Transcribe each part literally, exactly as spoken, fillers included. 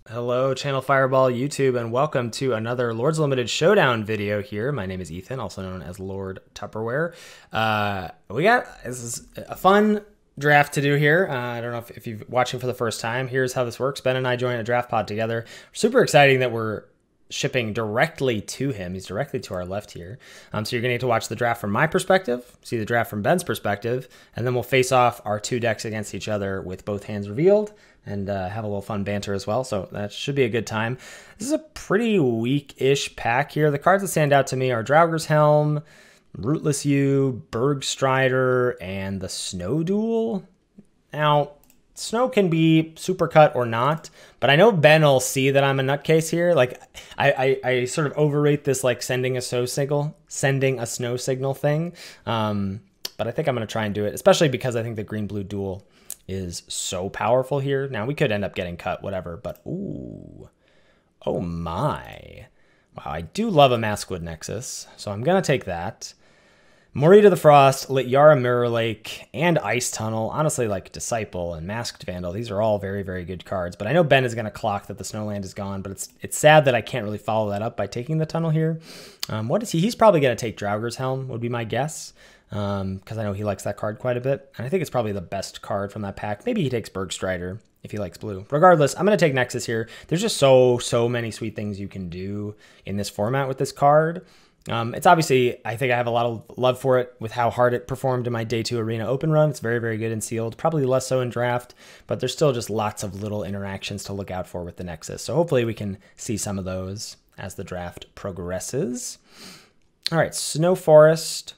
Hello, Channel Fireball YouTube, and welcome to another Lords Limited Showdown video here. My name is Ethan, also known as Lord Tupperware. Uh, we got, this is a fun draft to do here. Uh, I don't know if, if you're watching for the first time. Here's how this works. Ben and I joined a draft pod together. Super exciting that we're shipping directly to him. He's directly to our left here. Um, so you're going to get to watch the draft from my perspective, see the draft from Ben's perspective, and then we'll face off our two decks against each other with both hands revealed and uh, have a little fun banter as well. So that should be a good time. This is a pretty weak-ish pack here. The cards that stand out to me are Draugr's Helm, Rootless You, Bergstrider, and the Snow Duel. Now, Snow can be supercut or not, but I know Ben will see that I'm a nutcase here. Like, I, I, I sort of overrate this, like, sending a snow signal, sending a snow signal thing. Um, but I think I'm going to try and do it, especially because I think the green-blue duel is so powerful here. Now, we could end up getting cut, whatever, but ooh. Oh, my. Wow, I do love a Maskwood Nexus, so I'm going to take that. Morita the Frost, Lityara Mirror Lake, and Ice Tunnel. Honestly, like Disciple and Masked Vandal, these are all very, very good cards. But I know Ben is going to clock that the Snowland is gone, but it's it's sad that I can't really follow that up by taking the Tunnel here. Um, what is he? He's probably going to take Draugr's Helm, would be my guess, because um, I know he likes that card quite a bit. And I think it's probably the best card from that pack. Maybe he takes Bergstrider if he likes blue. Regardless, I'm going to take Nexus here. There's just so, so many sweet things you can do in this format with this card. Um, it's obviously, I think I have a lot of love for it with how hard it performed in my day two arena open run. It's very, very good in sealed, probably less so in draft, but there's still just lots of little interactions to look out for with the Nexus. So hopefully we can see some of those as the draft progresses. All right, Snow Forest,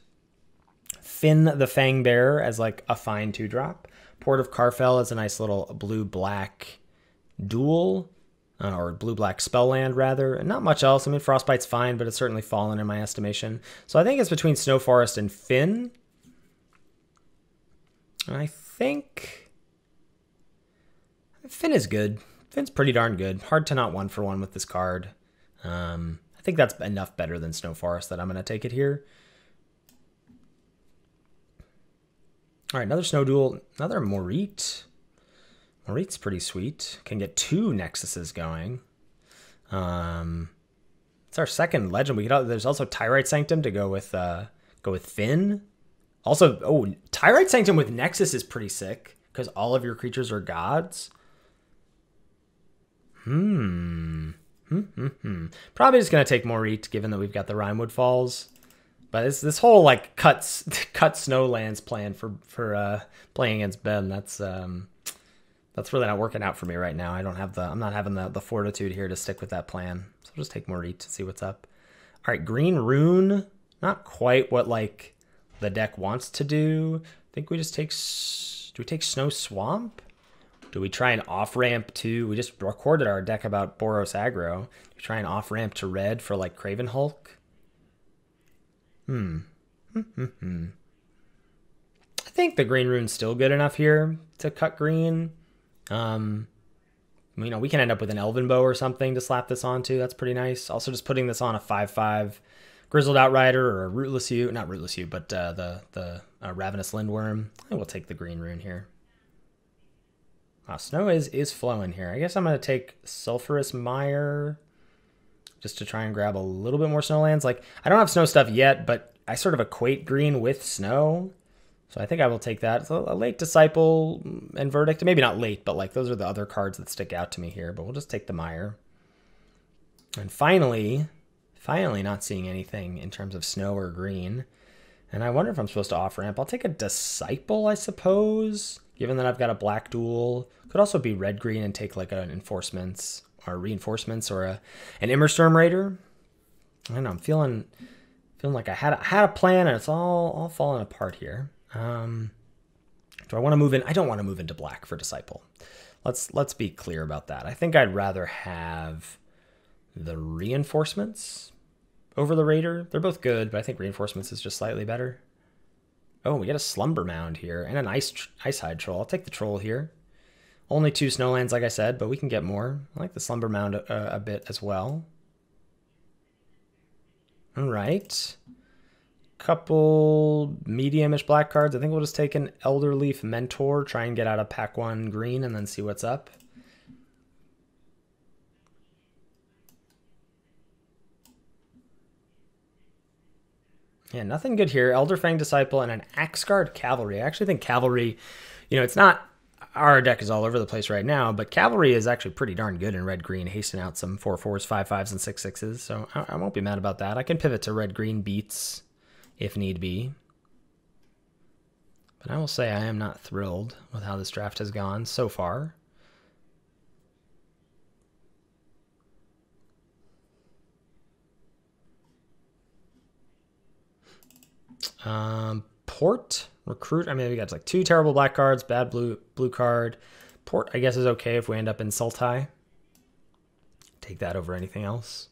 Finn the Fangbearer as like a fine two drop. Port of Carfell is a nice little blue-black duel. Uh, or blue-black spell land, rather. And not much else. I mean, Frostbite's fine, but it's certainly fallen in my estimation. So I think it's between Snow Forest and Finn. I think Finn is good. Finn's pretty darn good. Hard to not one for one with this card. Um, I think that's enough better than Snow Forest that I'm going to take it here. All right, another Snow Duel. Another Morit. Morit's pretty sweet. Can get two Nexuses going. Um, it's our second legend. We could, there's also Tyrite Sanctum to go with uh, go with Finn. Also, oh, Tyrite Sanctum with Nexus is pretty sick because all of your creatures are gods. Hmm. Hmm. Hmm. hmm. Probably just gonna take Morit, given that we've got the Rimewood Falls. But it's this whole like cuts cut Snowlands plan for for uh, playing against Ben. That's um. That's really not working out for me right now. I don't have the, I'm not having the, the fortitude here to stick with that plan. So I'll just take Morit to see what's up. All right, Green Rune. Not quite what like the deck wants to do. I think we just take, do we take Snow Swamp? Do we try an off-ramp to, we just recorded our deck about Boros Aggro. Do we try an off-ramp to red for like Craven Hulk? Hmm. Hmm, hmm, hmm. I think the Green Rune's still good enough here to cut green. Um, you know, we can end up with an Elven Bow or something to slap this onto. That's pretty nice. Also, just putting this on a five five Grizzled Outrider or a Rootless You. Not Rootless You, but uh, the, the uh, Ravenous Lindworm. I will take the Green Rune here. Wow, Snow is, is flowing here. I guess I'm going to take Sulphurous Mire just to try and grab a little bit more Snowlands. Like, I don't have snow stuff yet, but I sort of equate green with snow. So I think I will take that. So a late Disciple and Verdict. Maybe not late, but like those are the other cards that stick out to me here. But we'll just take the Mire. And finally, finally not seeing anything in terms of snow or green. And I wonder if I'm supposed to off-ramp. I'll take a Disciple, I suppose, given that I've got a black duel. Could also be red-green and take like an Enforcements or Reinforcements or a, an Immerstorm Raider. I don't know. I'm feeling, feeling like I had, I had a plan and it's all, all falling apart here. Um, do I want to move in? I don't want to move into black for Disciple. Let's let's be clear about that. I think I'd rather have the Reinforcements over the Raider. They're both good, but I think Reinforcements is just slightly better. Oh, we get a Slumber Mound here and an Ice Ice Hide Troll. I'll take the Troll here. Only two Snowlands, like I said, but we can get more. I like the Slumber Mound a, a bit as well. All right. Couple medium-ish black cards. I think we'll just take an Elderleaf Mentor, try and get out of pack one green, and then see what's up. Yeah, nothing good here. Elderfang Disciple and an Axguard Cavalry. I actually think Cavalry, you know, it's not, our deck is all over the place right now, but Cavalry is actually pretty darn good in red-green, hasten out some four fours, five fives, and six sixes, so I, I won't be mad about that. I can pivot to red-green beats if need be. But I will say I am not thrilled with how this draft has gone so far. Um, Port, Recruit. I mean, we got like two terrible black cards, bad blue blue card. Port, I guess, is okay if we end up in Sultai. Take that over anything else.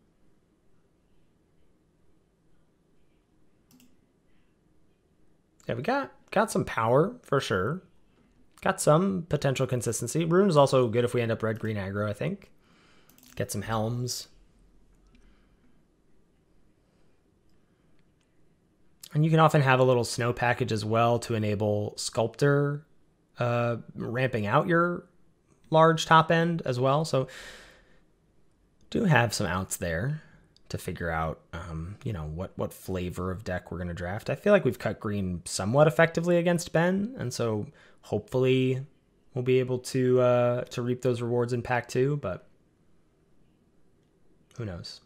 Yeah, we got got some power for sure. Got some potential consistency. Rune is also good if we end up red green aggro, I think. Get some helms. And you can often have a little snow package as well to enable Sculptor uh, ramping out your large top end as well. So do have some outs there to figure out, um, you know, what, what flavor of deck we're going to draft. I feel like we've cut green somewhat effectively against Ben, and so hopefully we'll be able to uh, to reap those rewards in pack two, but who knows?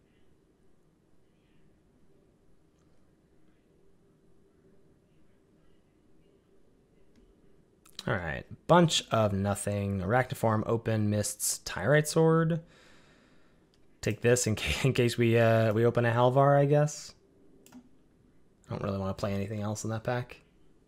All right, bunch of nothing. Arachniform, Open, Mists, Tyrite Sword. Take this in case, in case we uh, we open a Halvar, I guess. I don't really want to play anything else in that pack.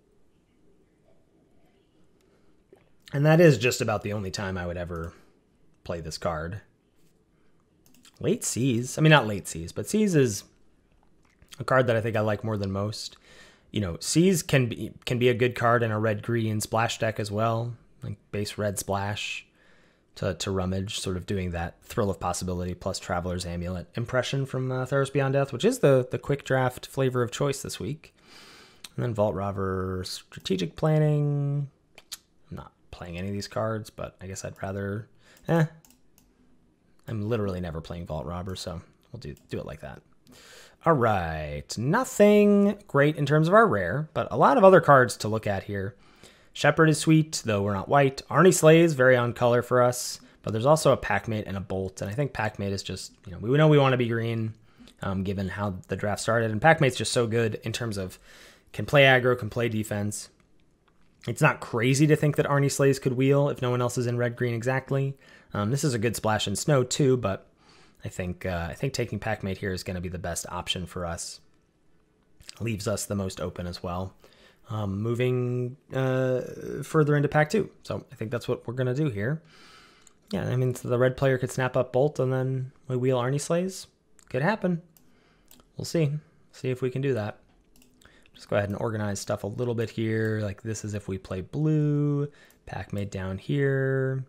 And that is just about the only time I would ever play this card. Late Seas. I mean, not Late Seas, but Seas is a card that I think I like more than most. You know, Seas can be can be a good card in a red-green splash deck as well, like base red splash to, to rummage, sort of doing that Thrill of Possibility plus Traveler's Amulet impression from uh, Theros Beyond Death, which is the, the quick draft flavor of choice this week. And then Vault Robber, Strategic Planning. I'm not playing any of these cards, but I guess I'd rather... Eh. I'm literally never playing Vault Robber, so we'll do, do it like that. All right, nothing great in terms of our rare, but a lot of other cards to look at here. Shepherd is sweet, though we're not white. Arnie Slays, very on color for us, but there's also a Packmate and a Bolt, and I think Packmate is just, you know, we know we want to be green, um, given how the draft started, and Packmate's just so good in terms of can play aggro, can play defense. It's not crazy to think that Arnie Slays could wheel if no one else is in red-green exactly. Um, this is a good splash in snow, too, but I think uh, I think taking Packmate here is going to be the best option for us. Leaves us the most open as well. Um, moving uh, further into pack two. So I think that's what we're going to do here. Yeah, I mean, so the red player could snap up Bolt and then we wheel Arnie Slays. Could happen. We'll see. See if we can do that. Just go ahead and organize stuff a little bit here. Like this is if we play blue. Packmate down here.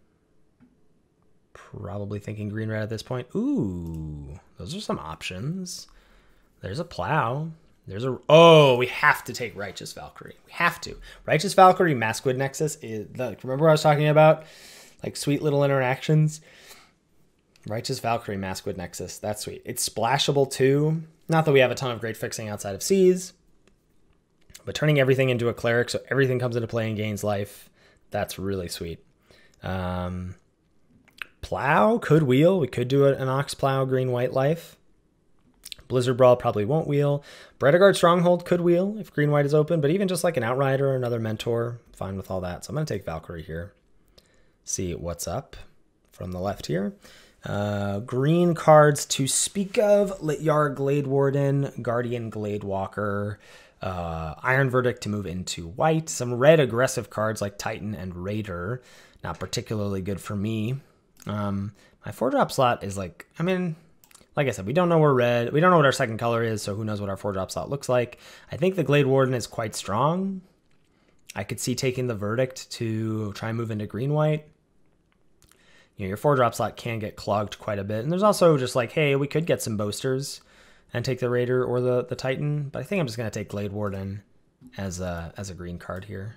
Probably thinking green red at this point. Ooh, those are some options. There's a Plow. There's a... Oh, we have to take Righteous Valkyrie. We have to. Righteous Valkyrie, Maskwood Nexus is... Like, remember what I was talking about? Like, sweet little interactions? Righteous Valkyrie, Maskwood Nexus. That's sweet. It's splashable, too. Not that we have a ton of great fixing outside of Seas. But turning everything into a Cleric so everything comes into play and gains life, that's really sweet. Um... Plow could wheel. We could do an Ox Plow, green, white life. Blizzard Brawl probably won't wheel. Bredegard Stronghold could wheel if green, white is open, but even just like an Outrider or another Mentor, fine with all that. So I'm going to take Valkyrie here. See what's up from the left here. Uh, green cards to speak of. Lityar Glade Warden, Guardian Glade Walker, uh, Iron Verdict to move into white. Some red aggressive cards like Titan and Raider. Not particularly good for me. Um, my four drop slot is like, I mean, like I said, we don't know we're red. We don't know what our second color is, so who knows what our four drop slot looks like. I think the Glade Warden is quite strong. I could see taking the Verdict to try and move into green-white. You know, your four drop slot can get clogged quite a bit. And there's also just like, hey, we could get some boasters and take the Raider or the, the Titan, but I think I'm just going to take Glade Warden as a, as a green card here.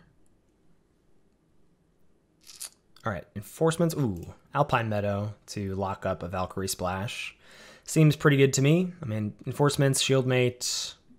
All right, Enforcements. Ooh, Alpine Meadow to lock up a Valkyrie Splash. Seems pretty good to me. I mean, Enforcements, Shieldmate,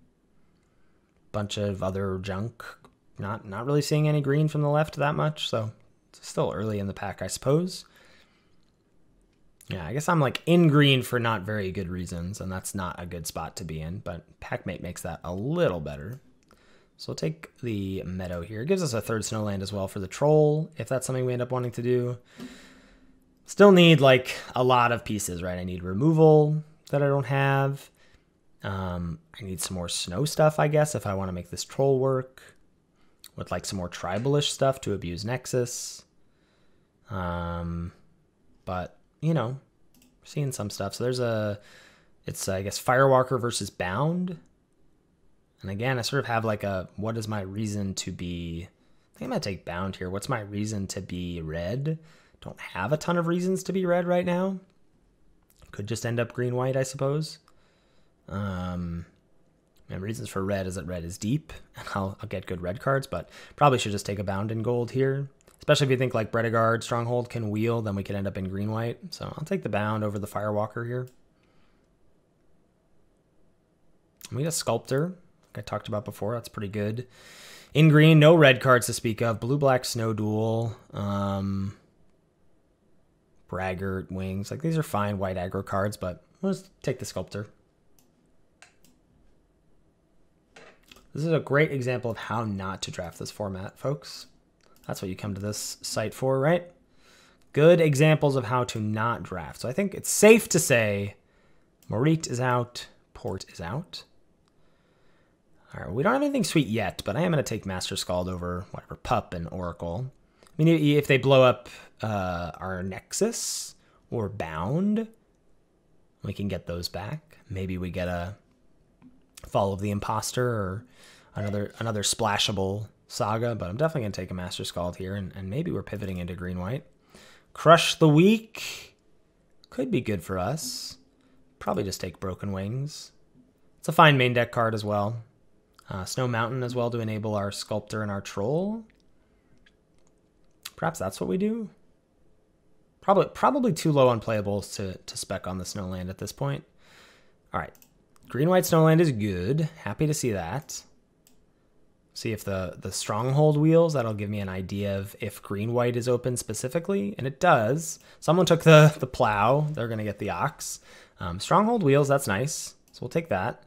bunch of other junk. Not not really seeing any green from the left that much, so it's still early in the pack, I suppose. Yeah, I guess I'm like in green for not very good reasons, and that's not a good spot to be in, but Packmate makes that a little better. So we'll take the Meadow here. It gives us a third Snowland as well for the Troll, if that's something we end up wanting to do. Still need like a lot of pieces, right? I need removal that I don't have. Um, I need some more snow stuff, I guess, if I want to make this Troll work. With like some more tribalish stuff to abuse Nexus. Um, but, you know, seeing some stuff. So there's a, it's, I guess, Firewalker versus Bound. And again, I sort of have like a, what is my reason to be, I think I'm going to take Bound here. What's my reason to be red? Don't have a ton of reasons to be red right now. Could just end up green-white, I suppose. Um... And reasons for red is that red is deep, and I'll, I'll get good red cards, but probably should just take a Bound in gold here. Especially if you think like Bredegard, Stronghold can wheel, then we could end up in green-white. So I'll take the Bound over the Firewalker here. And we got a Sculptor, like I talked about before. That's pretty good. In green, no red cards to speak of. Blue-black Snow Duel. Um, Braggart, Wings. Like these are fine white aggro cards, but we'll just take the Sculptor. This is a great example of how not to draft this format, folks. That's what you come to this site for, right? Good examples of how to not draft. So I think it's safe to say Morit is out, Port is out. All right, we don't have anything sweet yet, but I am going to take Master Scald over whatever, Pup and Oracle. I mean, if they blow up uh, our Nexus or Bound, we can get those back. Maybe we get a Fall of the Imposter or another another splashable saga, but I'm definitely going to take a Master Scald here, and, and maybe we're pivoting into green-white. Crush the Weak could be good for us. Probably just take Broken Wings. It's a fine main deck card as well. Uh, Snow Mountain as well to enable our Sculptor and our Troll. Perhaps that's what we do. Probably probably too low on playables to, to spec on the Snowland at this point. All right. Green-white Snowland is good. Happy to see that. See if the, the Stronghold wheels, that'll give me an idea of if green-white is open specifically, and it does. Someone took the, the plow. They're going to get the Ox. Um, Stronghold wheels, that's nice. So we'll take that.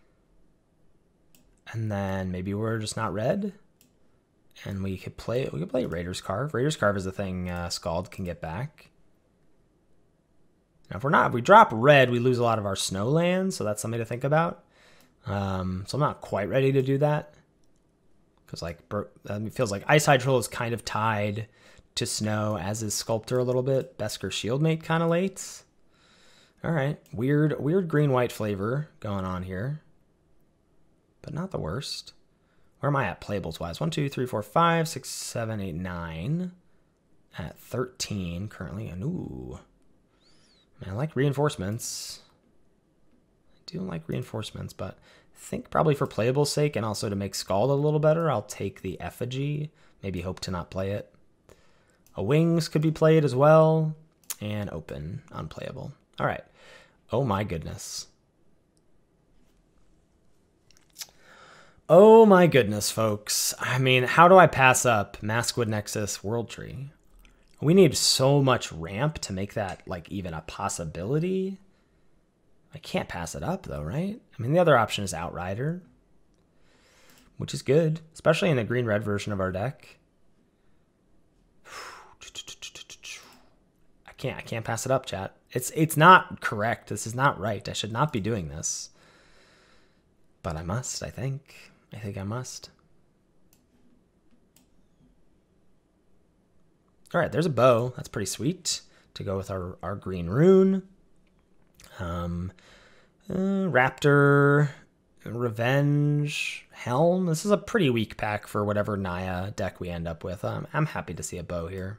And then maybe we're just not red. And we could play we could play Raider's Carve. Raider's Carve is the thing uh, Scald can get back. Now, if we're not, if we drop red, we lose a lot of our Snowlands, so that's something to think about. Um, so I'm not quite ready to do that. Because like, it feels like Ice Hydro is kind of tied to Snow, as is Sculptor a little bit. Besker Shieldmate kind of late. All right, weird, weird green-white flavor going on here. But not the worst. Where am I at playables-wise? One, two, three, four, five, six, seven, eight, nine. At thirteen currently. And ooh. Man, I like reinforcements. I do like reinforcements, but I think probably for playable's sake and also to make Scald a little better, I'll take the Effigy. Maybe hope to not play it. A Wings could be played as well. And Open, unplayable. All right. Oh my goodness. Oh my goodness, folks. I mean, how do I pass up Maskwood Nexus World Tree? We need so much ramp to make that like even a possibility. I can't pass it up though, right? I mean, the other option is Outrider, which is good, especially in the green-red version of our deck. I can't, I can't pass it up, chat. It's, it's not correct. This is not right. I should not be doing this, but I must, I think. I think I must. All right, there's a bow. That's pretty sweet to go with our, our green rune. Um, uh, Raptor, Revenge, Helm. This is a pretty weak pack for whatever Naya deck we end up with. Um, I'm happy to see a bow here.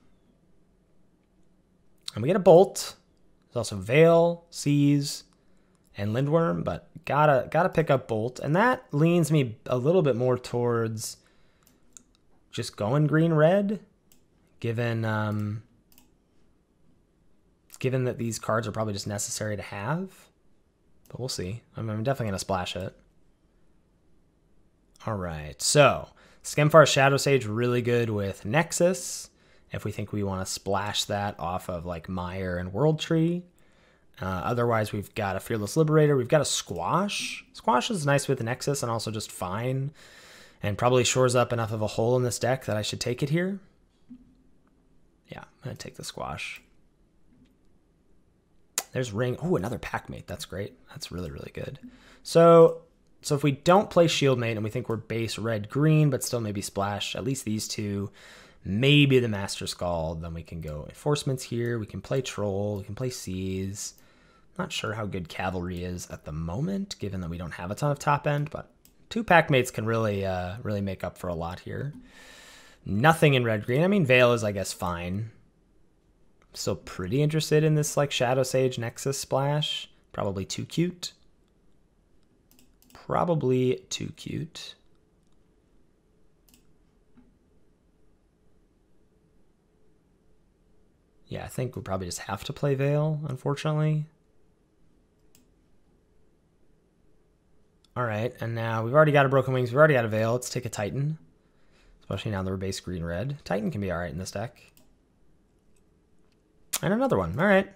And we get a Bolt. There's also Veil, Seize, and Lindworm, but gotta gotta pick up Bolt. And that leans me a little bit more towards just going green-red. Given, um, given that these cards are probably just necessary to have, but we'll see. I'm, I'm definitely going to splash it. All right, so Skemfar Shadow Sage, really good with Nexus, if we think we want to splash that off of like Mire and World Tree. Uh, otherwise, we've got a Fearless Liberator. We've got a Squash. Squash is nice with Nexus and also just fine. And probably shores up enough of a hole in this deck that I should take it here. Yeah, I'm going to take the Squash. There's Ring. Oh, another Packmate. That's great. That's really, really good. So... So if we don't play Shieldmate and we think we're base red-green, but still maybe splash at least these two, maybe the Master Scald, then we can go Enforcements here. We can play Troll. We can play Seize. Not sure how good Cavalry is at the moment, given that we don't have a ton of top end, but two Packmates can really, uh, really make up for a lot here. Nothing in red-green. I mean, Veil is, I guess, fine. Still pretty interested in this like Shadow Sage Nexus splash. Probably too cute. Probably too cute. Yeah, I think we'll probably just have to play Veil, unfortunately. All right, and now we've already got a Broken Wings. We've already got a Veil. Let's take a Titan, especially now that we're base green-red. Titan can be all right in this deck. And another one. All right.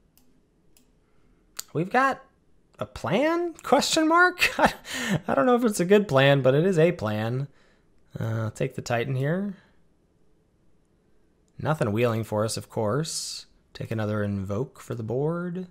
We've got a plan? Question mark? I don't know if it's a good plan, but it is a plan. Uh, I'll take the Titan here. Nothing wheeling for us, of course. Take another Invoke for the board.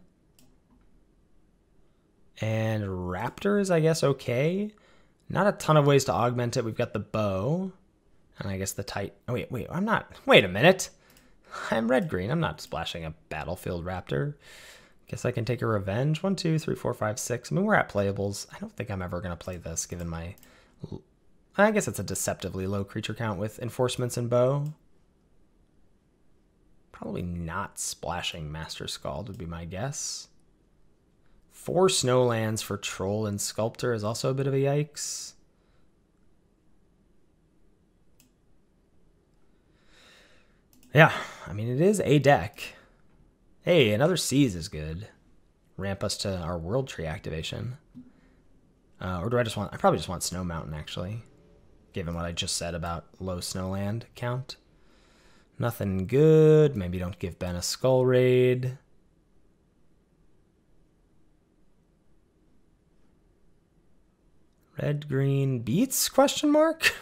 And Raptor is, I guess, okay. Not a ton of ways to augment it. We've got the Bow. And I guess the Titan. Oh, wait, wait, I'm not. Wait a minute. I'm red-green. I'm not splashing a Battlefield Raptor. Guess I can take a Revenge. One, two, three, four, five, six. I mean, we're at playables. I don't think I'm ever going to play this, given my... I guess it's a deceptively low creature count with Enforcements and Bow. Probably not splashing Master Scald would be my guess. Four Snowlands for Troll and Sculptor is also a bit of a yikes. Yeah, I mean, it is a deck. Hey, another Seize is good. Ramp us to our World Tree activation. Uh, or do I just want... I probably just want Snow Mountain, actually. Given what I just said about low Snowland count. Nothing good. Maybe don't give Ben a Skull Raid. Red, green, beats? Question mark?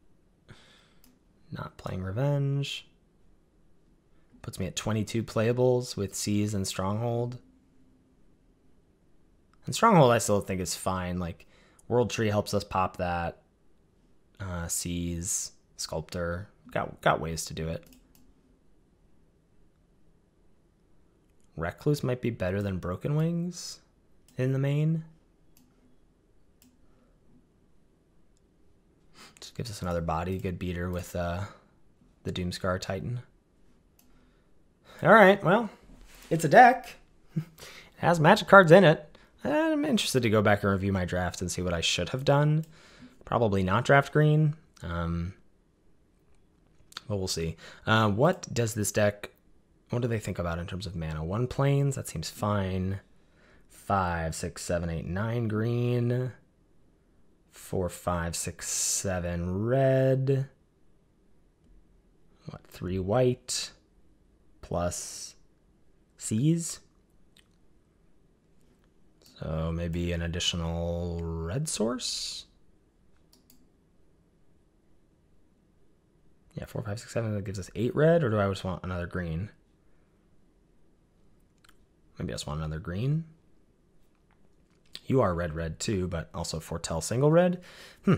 Not playing Revenge. Puts me at twenty-two playables with Seize and Stronghold. And Stronghold I still think is fine. Like, World Tree helps us pop that. Uh, Seize, Sculptor. Got, got ways to do it. Recluse might be better than Broken Wings in the main. Just gives us another body. Good beater with uh, the Doomscar Titan. All right, well, it's a deck. It has Magic cards in it. I'm interested to go back and review my draft and see what I should have done. Probably not draft green. Um, but we'll see. Uh, what does this deck... What do they think about in terms of mana? One plains, that seems fine. Five, six, seven, eight, nine green. Four, five, six, seven red. What, three white. Plus Seize. So maybe an additional red source. Yeah, four, five, six, seven. That gives us eight red, or do I just want another green? Maybe I just want another green. You are red, red too, but also foretell single red. Hmm.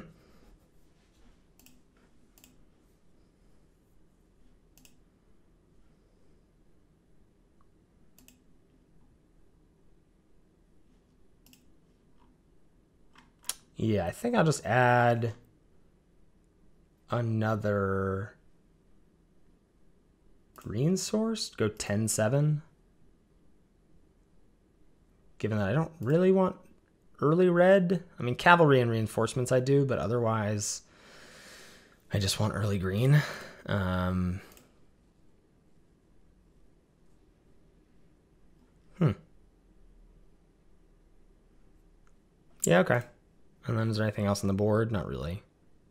Yeah, I think I'll just add another green source. Go ten seven. Given that I don't really want early red. I mean, Cavalry and Reinforcements I do, but otherwise I just want early green. Um, hmm. Yeah, okay. And then is there anything else on the board? Not really.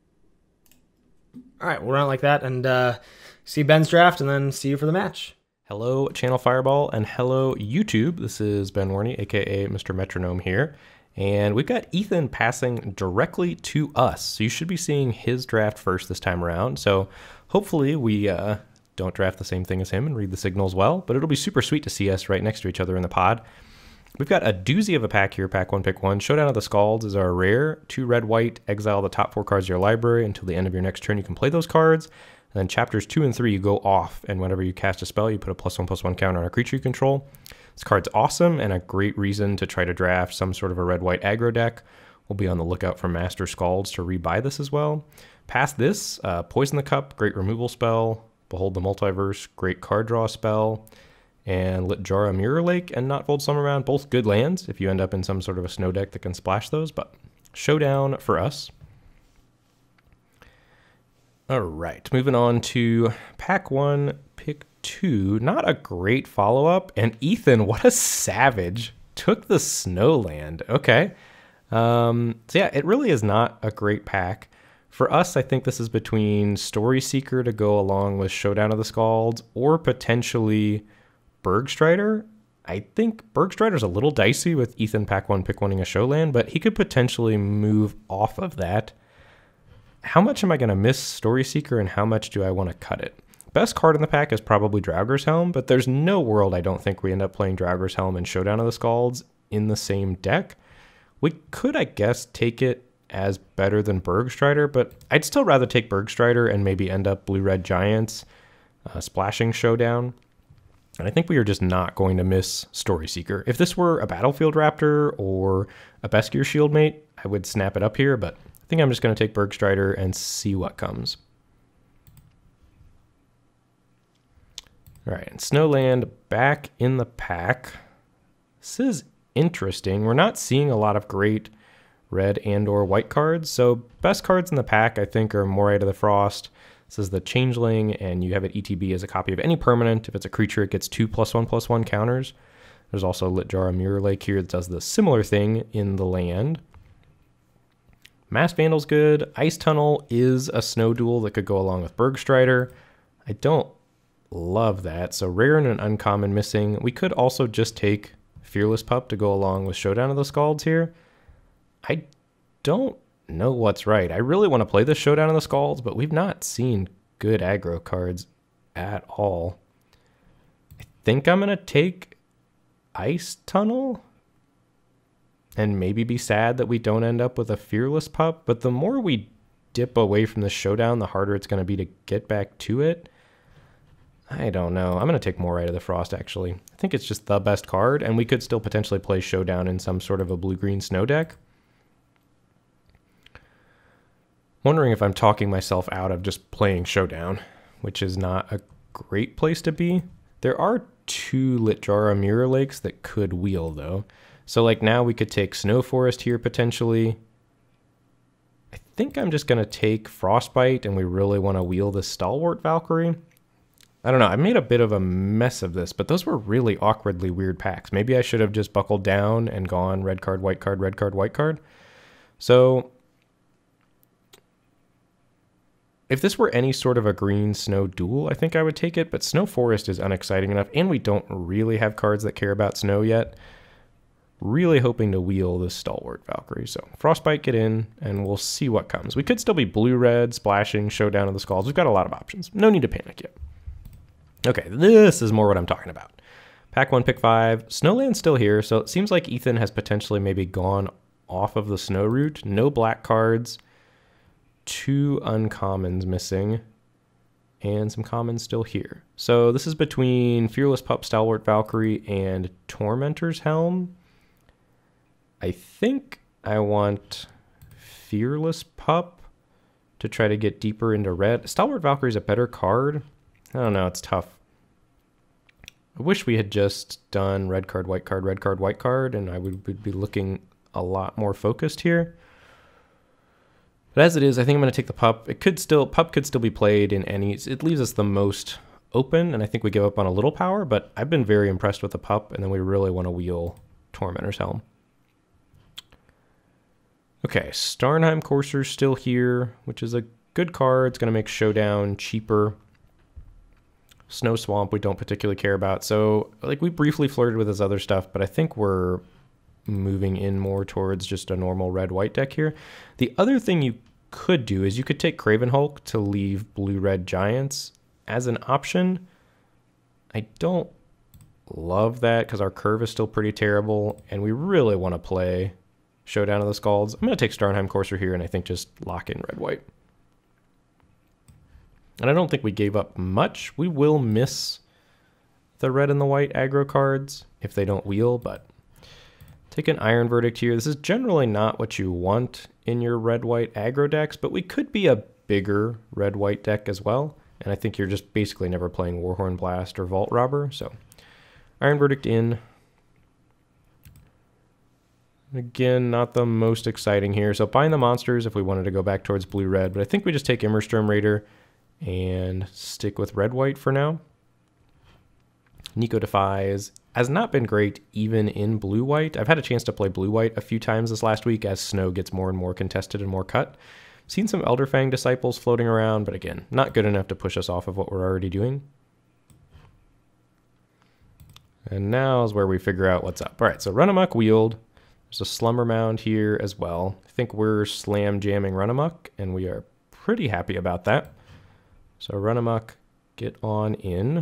All right, we'll run it like that and uh, see Ben's draft and then see you for the match. Hello, Channel Fireball, and hello, YouTube. This is Ben Warney, aka Mister Metronome here. And we've got Ethan passing directly to us. So you should be seeing his draft first this time around. So hopefully we uh, don't draft the same thing as him and read the signals well. But it'll be super sweet to see us right next to each other in the pod. We've got a doozy of a pack here, pack one, pick one. Showdown of the Scalds is our rare. Two red, white, exile the top four cards of your library. Until the end of your next turn, you can play those cards. And then chapters two and three, you go off. And whenever you cast a spell, you put a plus one, plus one counter on a creature you control. This card's awesome and a great reason to try to draft some sort of a red-white aggro deck. We'll be on the lookout for Master Scalds to rebuy this as well. Past this, uh, Poison the Cup, great removal spell. Behold the Multiverse, great card draw spell. And Littjara Mirror Lake and Notfold Summermound, both good lands if you end up in some sort of a snow deck that can splash those. But Showdown for us. All right, moving on to pack one, pick two. Not a great follow-up. And Ethan, what a savage, took the Snowland. Okay. Um, so yeah, it really is not a great pack. For us, I think this is between Story Seeker to go along with Showdown of the Scalds or potentially Bergstrider. I think Bergstrider's a little dicey with Ethan pack one, pick one-ing a Showland, but he could potentially move off of that. How much am I going to miss Story Seeker and how much do I want to cut it? Best card in the pack is probably Draugr's Helm, but there's no world I don't think we end up playing Draugr's Helm and Showdown of the Scalds in the same deck. We could, I guess, take it as better than Bergstrider, but I'd still rather take Bergstrider and maybe end up Blue-Red Giants, uh, splashing Showdown. And I think we are just not going to miss Story Seeker. If this were a Battlefield Raptor or a Beskir Shieldmate, I would snap it up here, but I think I'm just going to take Bergstrider and see what comes. All right, and Snowland back in the pack. This is interesting. We're not seeing a lot of great red and or white cards. So best cards in the pack, I think, are Moray to the Frost. This is the Changeling, and you have it E T B as a copy of any permanent. If it's a creature, it gets two plus one plus one counters. There's also Littjara Mirror Lake here that does the similar thing in the land. Mass Vandal's good. Ice Tunnel is a snow duel that could go along with Bergstrider. I don't love that. So rare and an uncommon missing. We could also just take Fearless Pup to go along with Showdown of the Scalds here. I don't know what's right. I really want to play this Showdown of the Scalds, but we've not seen good aggro cards at all. I think I'm going to take Ice Tunnel and maybe be sad that we don't end up with a Fearless Pup, but the more we dip away from the Showdown, the harder it's going to be to get back to it. I don't know. I'm going to take Moray to the Frost, actually. I think it's just the best card, and we could still potentially play Showdown in some sort of a blue-green snow deck. Wondering if I'm talking myself out of just playing Showdown, which is not a great place to be. There are two Littjara Mirror Lakes that could wheel, though. So, like, now we could take Snow Forest here, potentially. I think I'm just going to take Frostbite, and we really want to wheel this Stalwart Valkyrie. I don't know. I made a bit of a mess of this, but those were really awkwardly weird packs. Maybe I should have just buckled down and gone red card, white card, red card, white card. So if this were any sort of a green snow duel, I think I would take it, but Snow Forest is unexciting enough, and we don't really have cards that care about snow yet. Really hoping to wheel this Stalwart Valkyrie. So Frostbite, get in, and we'll see what comes. We could still be blue-red, splashing, Showdown of the Scalds. We've got a lot of options. No need to panic yet. Okay, this is more what I'm talking about. Pack one, pick five. Snowland's still here, so it seems like Ethan has potentially maybe gone off of the snow route. No black cards. Two uncommons missing. And some commons still here. So this is between Fearless Pup, Stalwart Valkyrie, and Tormentor's Helm. I think I want Fearless Pup to try to get deeper into red. Stalwart Valkyrie is a better card. I don't know, it's tough. I wish we had just done red card, white card, red card, white card, and I would, would be looking a lot more focused here. But as it is, I think I'm going to take the Pup. It could still, Pup could still be played in any, it leaves us the most open, and I think we give up on a little power, but I've been very impressed with the Pup, and then we really want to wheel Tormentor's Helm. Okay, Starnheim Courser's still here, which is a good card. It's going to make Showdown cheaper. Snow Swamp we don't particularly care about. So, like, we briefly flirted with this other stuff, but I think we're moving in more towards just a normal red-white deck here. The other thing you could do is you could take Craven Hulk to leave blue-red Giants as an option. I don't love that because our curve is still pretty terrible, and we really want to play Showdown of the Scalds. I'm going to take Starnheim Courser here and I think just lock in red-white. And I don't think we gave up much. We will miss the red and the white aggro cards if they don't wheel, but take an Iron Verdict here. This is generally not what you want in your red-white aggro decks, but we could be a bigger red-white deck as well. And I think you're just basically never playing Warhorn Blast or Vault Robber. So Iron Verdict in. Again, not the most exciting here. So Bind the Monsters if we wanted to go back towards blue-red, but I think we just take Immersturm Raider and stick with red-white for now. Nico Defies has not been great even in blue-white. I've had a chance to play blue-white a few times this last week as snow gets more and more contested and more cut. Seen some Elderfang Disciples floating around, but again, not good enough to push us off of what we're already doing. And now is where we figure out what's up. All right, so Run Amok wheeled. There's a Slumber Mound here as well. I think we're slam jamming Run Amok, and we are pretty happy about that. So Run Amok, get on in.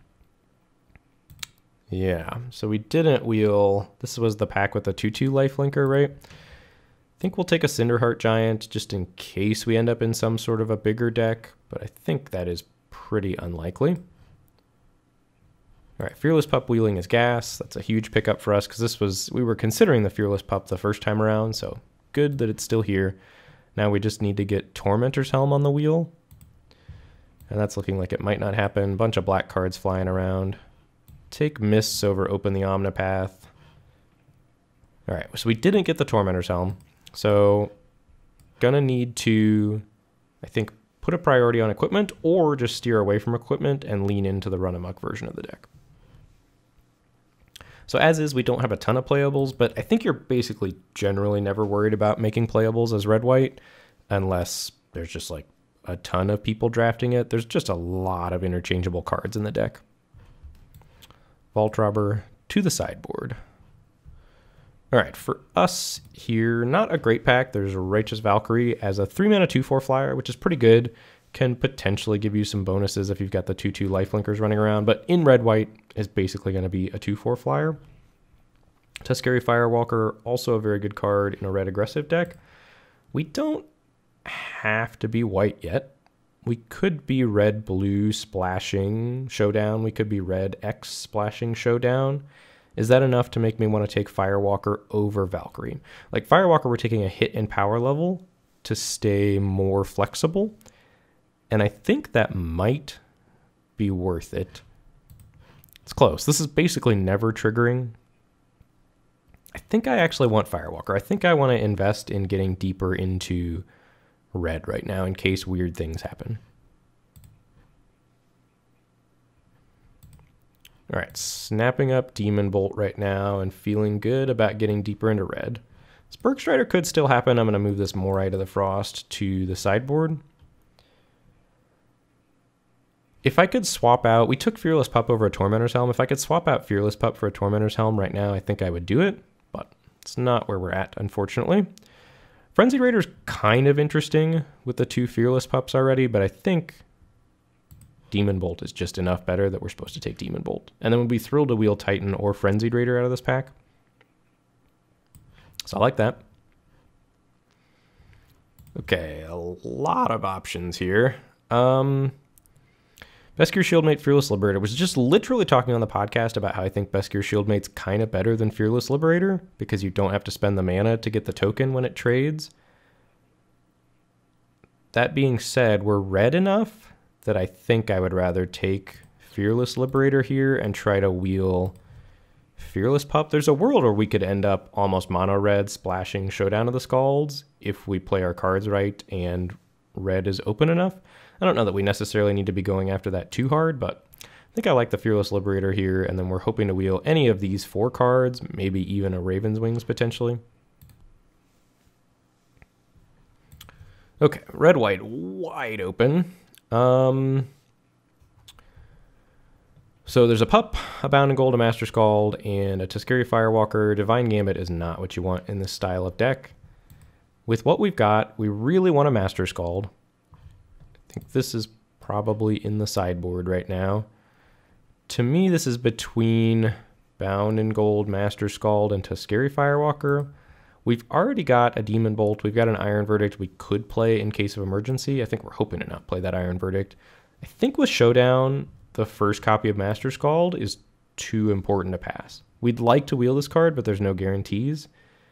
Yeah, so we didn't wheel. This was the pack with the two two lifelinker, right? I think we'll take a Cinderheart Giant just in case we end up in some sort of a bigger deck, but I think that is pretty unlikely. All right, Fearless Pup wheeling is gas. That's a huge pickup for us because this was, we were considering the Fearless Pup the first time around, so good that it's still here. Now we just need to get Tormentor's Helm on the wheel. And that's looking like it might not happen. Bunch of black cards flying around. Take Mists over Open the Omnipath. All right, so we didn't get the Tormentor's Helm. So gonna need to, I think, put a priority on equipment or just steer away from equipment and lean into the Run Amok version of the deck. So as is, we don't have a ton of playables, but I think you're basically generally never worried about making playables as red-white unless there's just like a ton of people drafting it. There's just a lot of interchangeable cards in the deck. Vault Robber to the sideboard. All right, for us here, not a great pack. There's a Righteous Valkyrie as a three mana two four flyer, which is pretty good. Can potentially give you some bonuses if you've got the two two lifelinkers running around, but in red-white is basically going to be a two four flyer. Tuskeri Firewalker, also a very good card in a red aggressive deck. We don't have to be white yet. We could be red-blue splashing Showdown. We could be red-X splashing Showdown. Is that enough to make me want to take Firewalker over Valkyrie? Like, Firewalker, we're taking a hit in power level to stay more flexible, and I think that might be worth it. It's close. This is basically never triggering. I think I actually want Firewalker. I think I want to invest in getting deeper into red right now in case weird things happen. All right, snapping up Demon Bolt right now and feeling good about getting deeper into red. Spurg Strider could still happen. I'm going to move this Morai to the Frost to the sideboard. If I could swap out, we took Fearless Pup over a Tormentor's Helm. If I could swap out Fearless Pup for a Tormentor's Helm right now, I think I would do it, but it's not where we're at, unfortunately. Frenzied Raider's kind of interesting with the two Fearless Pups already, but I think Demon Bolt is just enough better that we're supposed to take Demon Bolt. And then we'd be thrilled to wheel Titan or Frenzied Raider out of this pack. So I like that. Okay, a lot of options here. Um, Beskir Shieldmate, Fearless Liberator. Was just literally talking on the podcast about how I think Beskir Shieldmate's kind of better than Fearless Liberator because you don't have to spend the mana to get the token when it trades. That being said, we're red enough that I think I would rather take Fearless Liberator here and try to wheel Fearless Pup. There's a world where we could end up almost mono red splashing Showdown of the Scalds if we play our cards right and red is open enough. I don't know that we necessarily need to be going after that too hard, but I think I like the Fearless Liberator here, and then we're hoping to wheel any of these four cards, maybe even a Raven's Wings potentially. Okay, red white wide open. Um, so there's a pup, a Bound in Gold, a Master Scald, and a Tuskeri Firewalker. Divine Gambit is not what you want in this style of deck. With what we've got, we really want a Master Scald. I think this is probably in the sideboard right now. To me, this is between Bound in Gold, Master Scald, and Tuskeri Firewalker. We've already got a Demon Bolt. We've got an Iron Verdict we could play in case of emergency. I think we're hoping to not play that Iron Verdict. I think with Showdown, the first copy of Master Scald is too important to pass. We'd like to wheel this card, but there's no guarantees.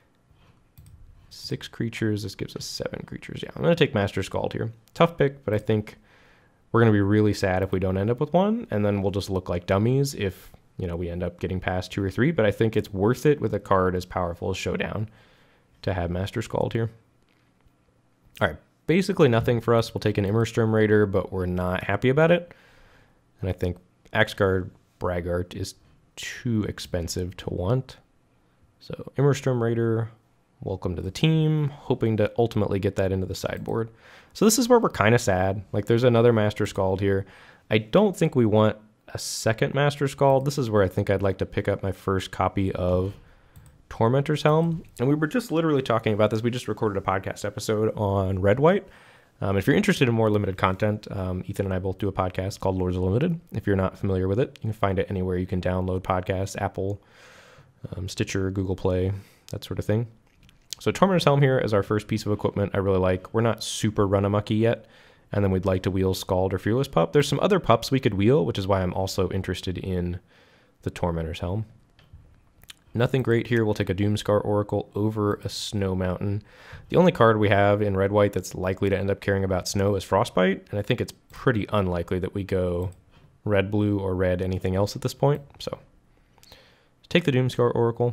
Six creatures. This gives us seven creatures. Yeah, I'm going to take Master Scald here. Tough pick, but I think we're going to be really sad if we don't end up with one, and then we'll just look like dummies if, you know, we end up getting past two or three. But I think it's worth it with a card as powerful as Showdown to have Master Scald here. All right, basically nothing for us. We'll take an Immersturm Raider, but we're not happy about it. And I think Axgard Braggart is too expensive to want. So Immersturm Raider, welcome to the team, hoping to ultimately get that into the sideboard. So this is where we're kind of sad. Like, there's another Master Scald here. I don't think we want a second Master Scald. This is where I think I'd like to pick up my first copy of Tormentor's Helm. And we were just literally talking about this. We just recorded a podcast episode on Red White. Um, if you're interested in more limited content, um, Ethan and I both do a podcast called Lords of Limited. If you're not familiar with it, you can find it anywhere you can download podcasts, Apple, um, Stitcher, Google Play, that sort of thing. So Tormentor's Helm here is our first piece of equipment I really like. We're not super run-a-mucky yet, and then we'd like to wheel Scald or Fearless Pup. There's some other pups we could wheel, which is why I'm also interested in the Tormentor's Helm. Nothing great here. We'll take a Doomscar Oracle over a Snow Mountain. The only card we have in red-white that's likely to end up caring about snow is Frostbite, and I think it's pretty unlikely that we go red-blue or red anything else at this point. So take the Doomscar Oracle.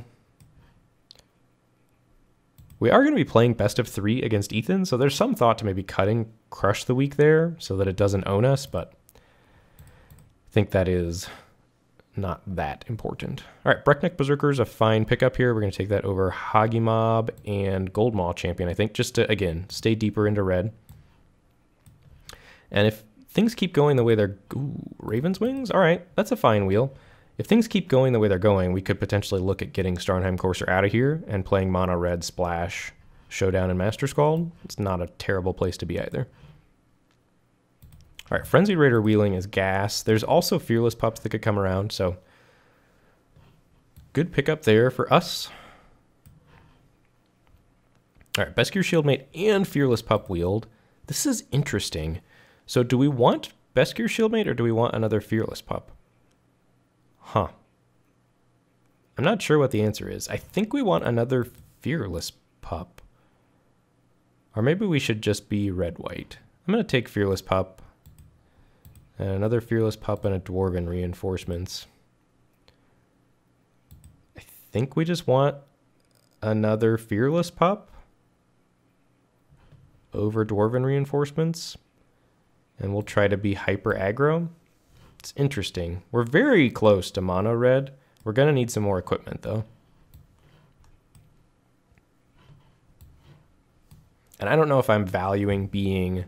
We are going to be playing best of three against Ethan, so there's some thought to maybe cutting Crush the Week there so that it doesn't own us, but I think that is not that important. All right, Breckneck Berserker is a fine pickup here. We're going to take that over Hagi-Mob and Goldmaw Champion, I think, just to, again, stay deeper into red. And if things keep going the way they're... Ooh, Raven's Wings? All right, that's a fine wheel. If things keep going the way they're going, we could potentially look at getting Starnheim Courser out of here and playing mono red splash Showdown and Master Scald. It's not a terrible place to be either. All right, Frenzied Raider wheeling is gas. There's also Fearless Pups that could come around, so good pickup there for us. All right, Beskir Shieldmate and Fearless Pup wheeled. This is interesting. So do we want Beskir Shieldmate or do we want another Fearless Pup? Huh. I'm not sure what the answer is. I think we want another Fearless Pup. Or maybe we should just be red-white. I'm going to take Fearless Pup. And another Fearless Pup and a Dwarven Reinforcements. I think we just want another Fearless Pup over Dwarven Reinforcements. And we'll try to be hyper aggro. It's interesting. We're very close to mono red. We're going to need some more equipment, though. And I don't know if I'm valuing being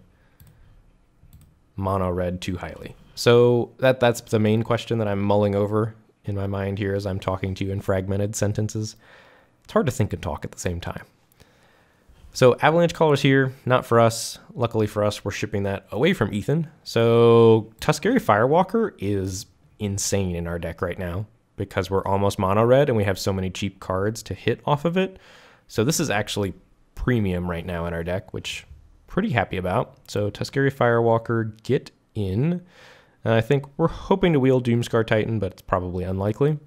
mono red too highly. So that that's the main question that I'm mulling over in my mind here as I'm talking to you in fragmented sentences. It's hard to think and talk at the same time. So Avalanche Caller's here, not for us. Luckily for us, we're shipping that away from Ethan. So Tuskeri Firewalker is insane in our deck right now because we're almost mono red and we have so many cheap cards to hit off of it. So this is actually premium right now in our deck, which I'm pretty happy about. So Tuskeri Firewalker, get in. And I think we're hoping to wheel Doomscar Titan, but it's probably unlikely.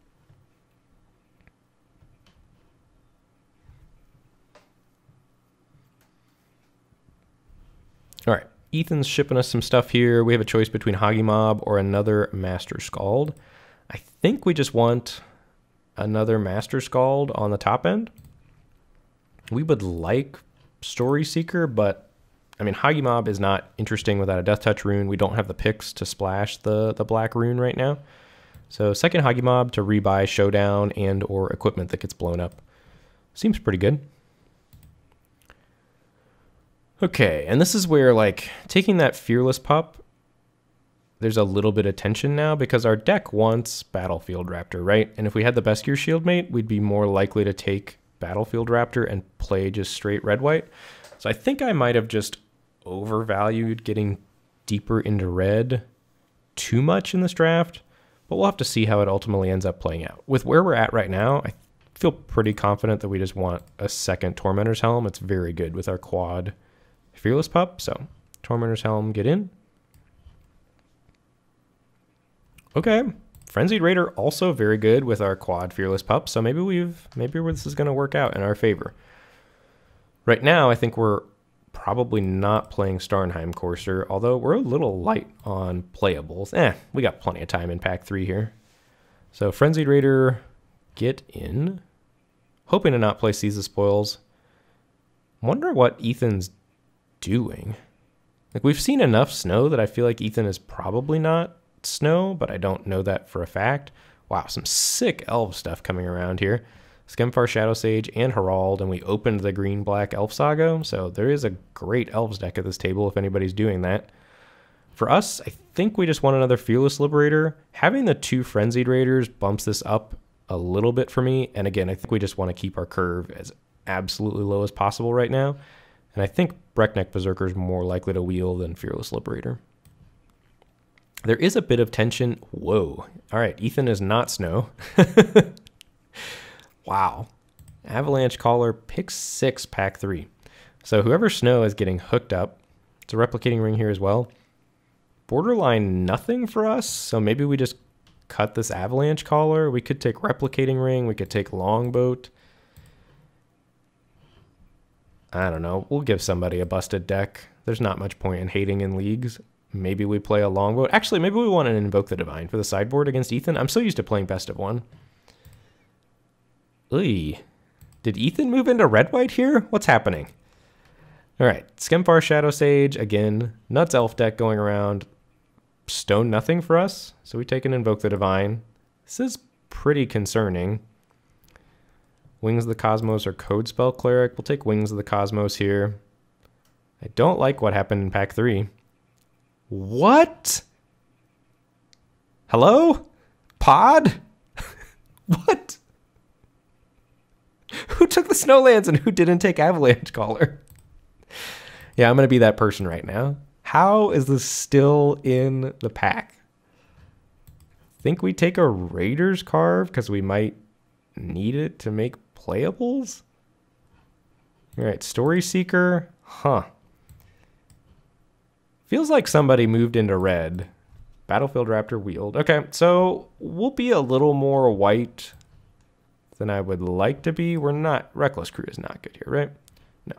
All right, Ethan's shipping us some stuff here. We have a choice between Hagi-Mob or another Master Scald. I think we just want another Master Scald on the top end. We would like Story Seeker, but I mean, Hagi-Mob is not interesting without a Death Touch rune. We don't have the picks to splash the, the black rune right now. So second Hagi-Mob to rebuy Showdown and or equipment that gets blown up. Seems pretty good. Okay, and this is where, like, taking that Fearless Pup, there's a little bit of tension now because our deck wants Battlefield Raptor, right? And if we had the Beskir Shieldmate, we'd be more likely to take Battlefield Raptor and play just straight red-white. So I think I might have just overvalued getting deeper into red too much in this draft, but we'll have to see how it ultimately ends up playing out. With where we're at right now, I feel pretty confident that we just want a second Tormentor's Helm. It's very good with our quad Fearless Pup. So Tormentor's Helm, get in. Okay, Frenzied Raider also very good with our quad Fearless Pup. So maybe we've maybe this is going to work out in our favor. Right now, I think we're probably not playing Starnheim Courser, although we're a little light on playables. Eh, we got plenty of time in pack three here. So Frenzied Raider, get in. Hoping to not play Seize the Spoils. Wonder what Ethan's doing. Like, we've seen enough snow that I feel like Ethan is probably not snow, but I don't know that for a fact. Wow, some sick elf stuff coming around here. Skemfar Shadow Sage and Herald, and we opened the green-black Elf Saga, so there is a great Elves deck at this table if anybody's doing that. For us, I think we just want another Fearless Liberator. Having the two Frenzied Raiders bumps this up a little bit for me, and again, I think we just want to keep our curve as absolutely low as possible right now, and I think Breckneck Berserker is more likely to wheel than Fearless Liberator. There is a bit of tension. Whoa. All right, Ethan is not snow. Wow. Avalanche Caller, pick six, pack three. So whoever snow is getting hooked up. It's a replicating ring here as well. Borderline nothing for us. So maybe we just cut this Avalanche Caller. We could take replicating ring. We could take Longboat. I don't know. We'll give somebody a busted deck. There's not much point in hating in leagues. Maybe we play a Longboat. Actually, maybe we want to Invoke the Divine for the sideboard against Ethan. I'm so used to playing best of one. Oy. Did Ethan move into red-white here? What's happening? All right, Skemfar Shadow Sage, again, Nuts Elf deck going around. Stone nothing for us, so we take and Invoke the Divine. This is pretty concerning. Wings of the Cosmos or Code Spell Cleric. We'll take Wings of the Cosmos here. I don't like what happened in pack three. What? Hello? Pod? What? Who took the Snowlands and who didn't take Avalanche Caller? Yeah, I'm going to be that person right now. How is this still in the pack? Think we take a Raiders Carve because we might need it to make playables? All right, Story Seeker. Huh. Feels like somebody moved into red. Battlefield Raptor wheeled. Okay, so we'll be a little more white than I would like to be. We're not... Reckless Crew is not good here, right? No.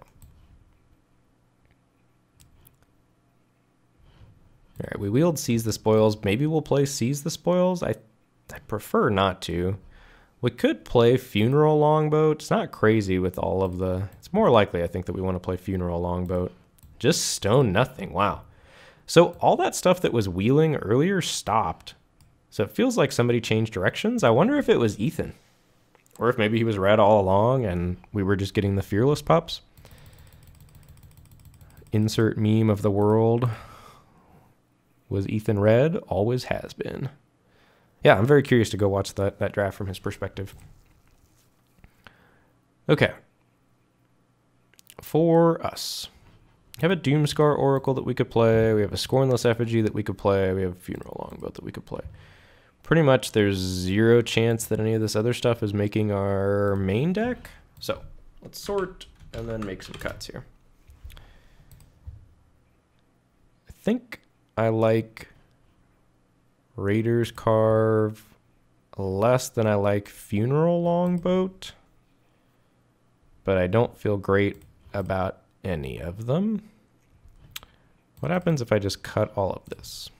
All right, we wheeled Seize the Spoils. Maybe we'll play Seize the Spoils. I, I prefer not to. We could play Funeral Longboat. It's not crazy with all of the... It's more likely, I think, that we want to play Funeral Longboat. Just stone nothing. Wow. So all that stuff that was wheeling earlier stopped. So it feels like somebody changed directions. I wonder if it was Ethan. Or if maybe he was red all along and we were just getting the Fearless Pups. Insert meme of the world. Was Ethan red? Always has been. Yeah, I'm very curious to go watch that, that draft from his perspective. Okay. For us. We have a Doomscar Oracle that we could play. We have a Scornless Effigy that we could play. We have a Funeral Longboat that we could play. Pretty much there's zero chance that any of this other stuff is making our main deck. So let's sort and then make some cuts here. I think I like Raiders Carve less than I like Funeral Longboat, but I don't feel great about any of them. What happens if I just cut all of this?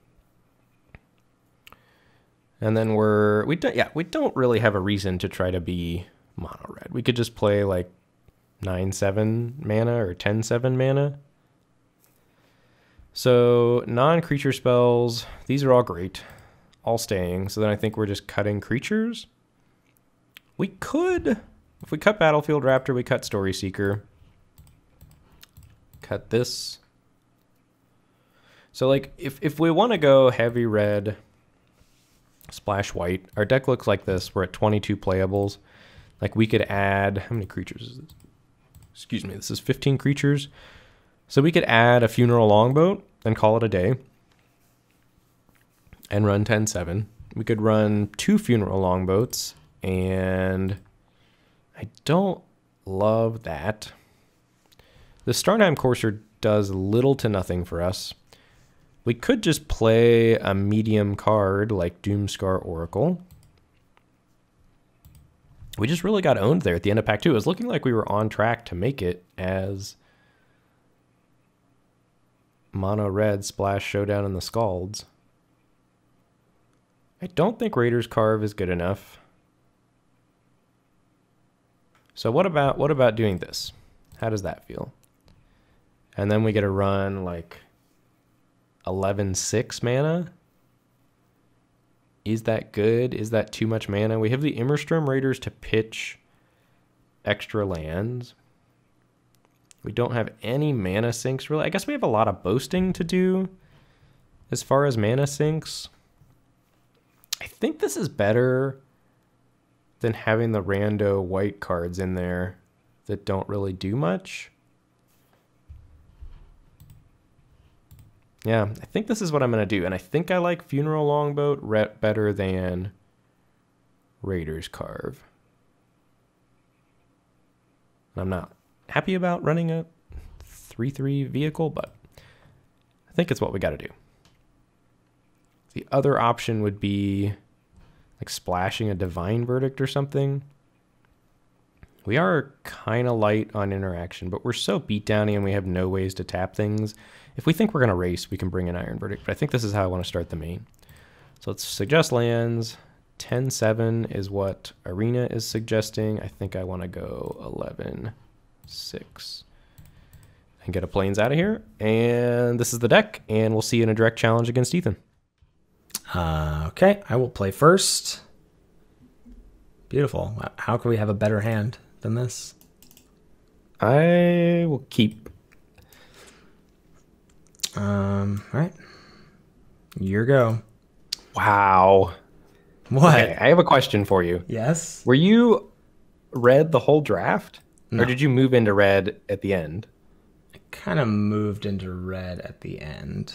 And then we're, we don't, yeah, we don't really have a reason to try to be mono red. We could just play like nine seven mana or ten seven mana. So non-creature spells, these are all great, all staying. So then I think we're just cutting creatures. We could, if we cut Battlefield Raptor, we cut Story Seeker. cut this. So like if, if we want to go heavy red, splash white, our deck looks like this. We're at twenty-two playables. Like we could add, how many creatures is this? Excuse me, this is fifteen creatures. So we could add a Funeral Longboat and call it a day. And run ten seven. We could run two Funeral Longboats, and I don't love that. The Starnheim Courser does little to nothing for us. We could just play a medium card like Doomscar Oracle. We just really got owned there at the end of pack two. It was looking like we were on track to make it as mono red splash showdown in the Scalds. I don't think Raiders Carve is good enough. So what about what about doing this? How does that feel? And then we get to run like eleven six mana. Is that good? Is that too much mana? We have the Immerstrom Raiders to pitch extra lands. We don't have any mana sinks, really. I guess we have a lot of boasting to do as far as mana sinks. I think this is better than having the rando white cards in there that don't really do much. Yeah, I think this is what I'm going to do. And I think I like Funeral Longboat better than Raiders Carve. I'm not happy about running a three three vehicle, but I think it's what we got to do. The other option would be like splashing a Divine Verdict or something. We are kind of light on interaction, but we're so beat downy and we have no ways to tap things. If we think we're going to race, we can bring an Iron Verdict, but I think this is how I want to start the main. So let's suggest lands. ten seven is what Arena is suggesting. I think I want to go eleven six and get a Plains out of here. And this is the deck, and we'll see you in a direct challenge against Ethan. Uh, okay, I will play first. Beautiful. How could we have a better hand than this? I will keep. Um, all right. Your go. Wow. What? Okay, I have a question for you. Yes? Were you red the whole draft? No. Or did you move into red at the end? I kind of moved into red at the end.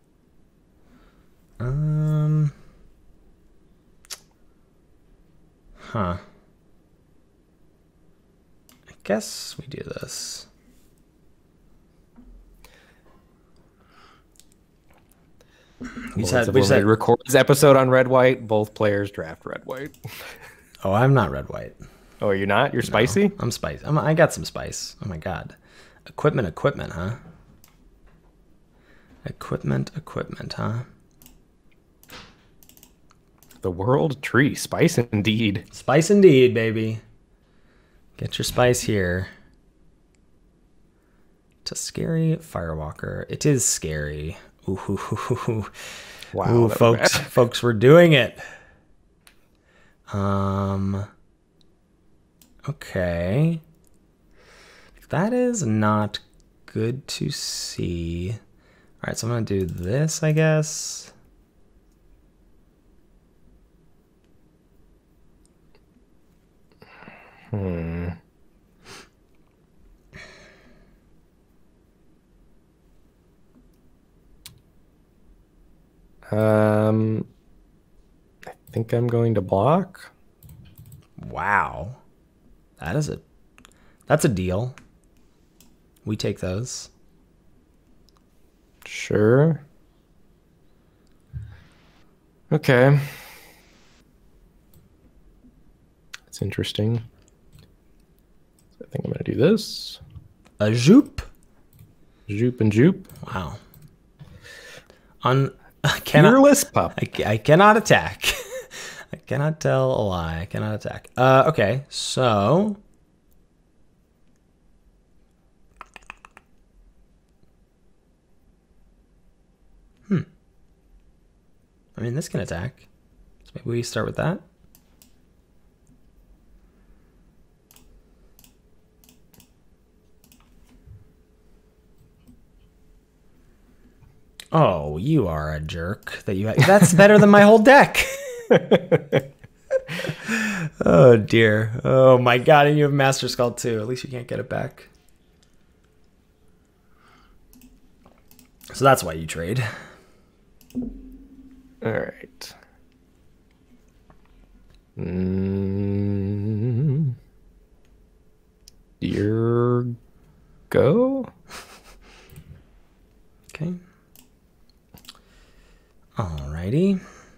Um. Huh. I guess we do this. We Well, said, we we said, record this episode on red white. Both players draft red white. oh, I'm not red white. Oh, are you not? You're spicy? No, I'm spicy. I'm, I got some spice. Oh my god. Equipment, equipment, huh? Equipment, equipment, huh? The World Tree. Spice indeed. Spice indeed, baby. Get your spice here. It's a scary Firewalker. It is scary. Ooh, hoo, hoo, hoo, hoo. Wow, Ooh, folks, folks, we're doing it. Um. Okay. That is not good to see. All right, so I'm gonna do this, I guess. Hmm. Um, I think I'm going to block. Wow. That is a, that's a deal. We take those. Sure. Okay. That's interesting. So I think I'm going to do this. A Joop. Joop and Joop. Wow. On I cannot, Fearless pup. I, ca- I cannot attack. I cannot tell a lie. I cannot attack. Uh, okay, so hmm. I mean, this can attack. So maybe we start with that. Oh, you are a jerk. That you. Ha- That's better than my whole deck. Oh dear. Oh my god, and you have Master Skull too. At least you can't get it back. So that's why you trade. All right. Mm, your go? Okay. Alrighty.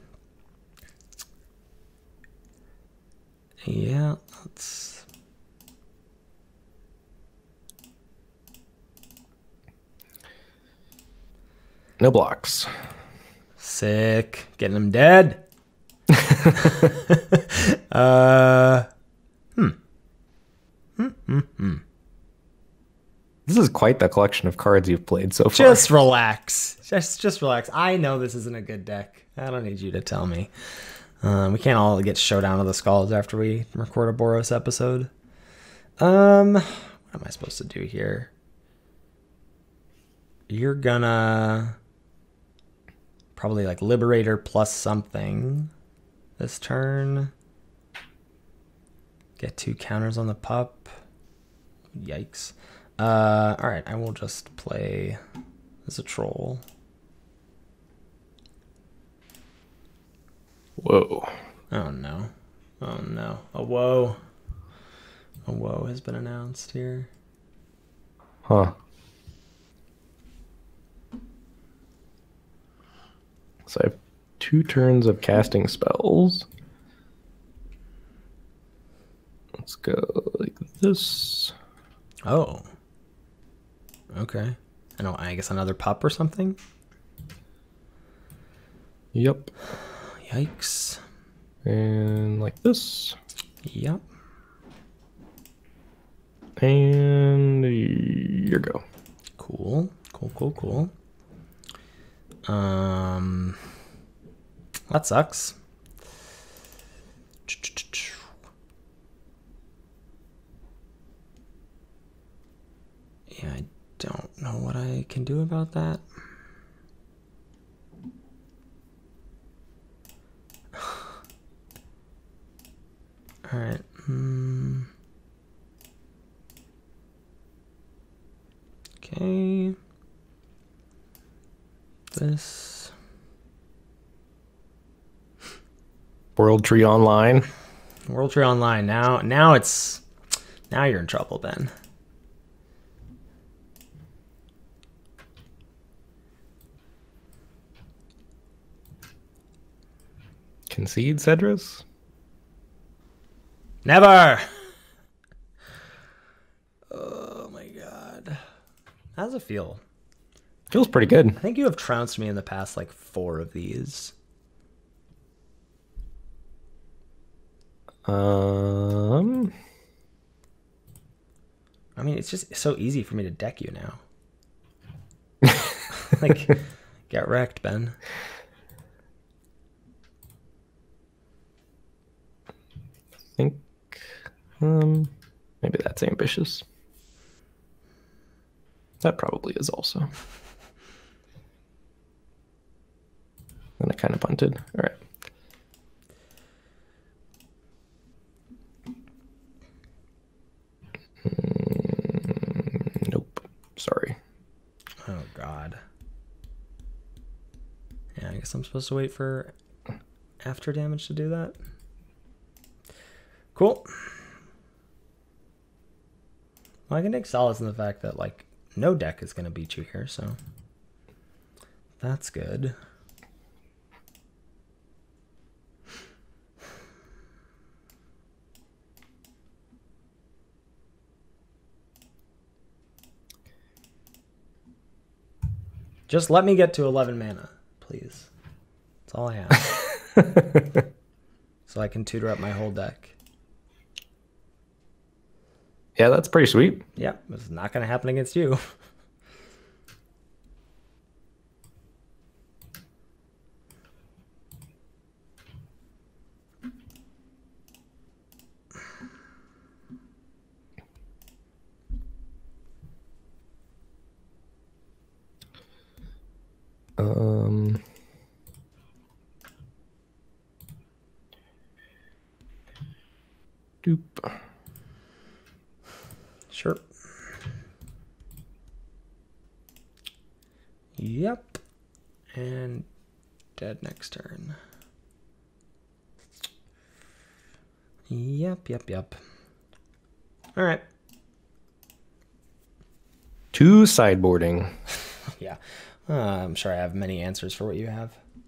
Yeah, let's... No blocks. Sick. Getting them dead. uh, hmm. Hmm, hmm, hmm. This is quite the collection of cards you've played so far. Just relax. Just just relax. I know this isn't a good deck. I don't need you to tell me. Um, we can't all get Showdown of the Skulls after we record a Boros episode. Um, what am I supposed to do here? You're gonna probably like Liberator plus something this turn. Get two counters on the pup. Yikes. Uh, all right, I will just play as a troll. Whoa. Oh no. Oh no. A woe. A woe has been announced here. Huh. So I have two turns of casting spells. Let's go like this. Oh. Okay. I know, I guess another pup or something? Yep. Yikes. And like this. Yep. And your go. Cool. Cool, cool, cool. Um, that sucks. Yeah, I don't know what I can do about that. All right. Hmm. Okay. This. World Tree Online. World Tree Online. Now, now it's, now you're in trouble, Ben. Concede, Cedrus? Never. Oh my god. How does it feel? Feels pretty good. I think you have trounced me in the past like four of these. Um, I mean, it's just so easy for me to deck you now. Like, get wrecked, Ben. I think um maybe that's ambitious. That probably is also. And I kind of punted. All right. Mm, nope. Sorry. Oh god. Yeah, I guess I'm supposed to wait for after damage to do that. Cool. Well, I can take solace in the fact that like no deck is going to beat you here, so that's good. Just let me get to eleven mana, please. That's all I ask. So I can tutor up my whole deck. Yeah, that's pretty sweet. Yeah, it's not going to happen against you. Uh, Doop. Sure. Yep. And dead next turn. Yep, yep, yep. All right. Two sideboarding. Yeah. Uh, I'm sure I have many answers for what you have.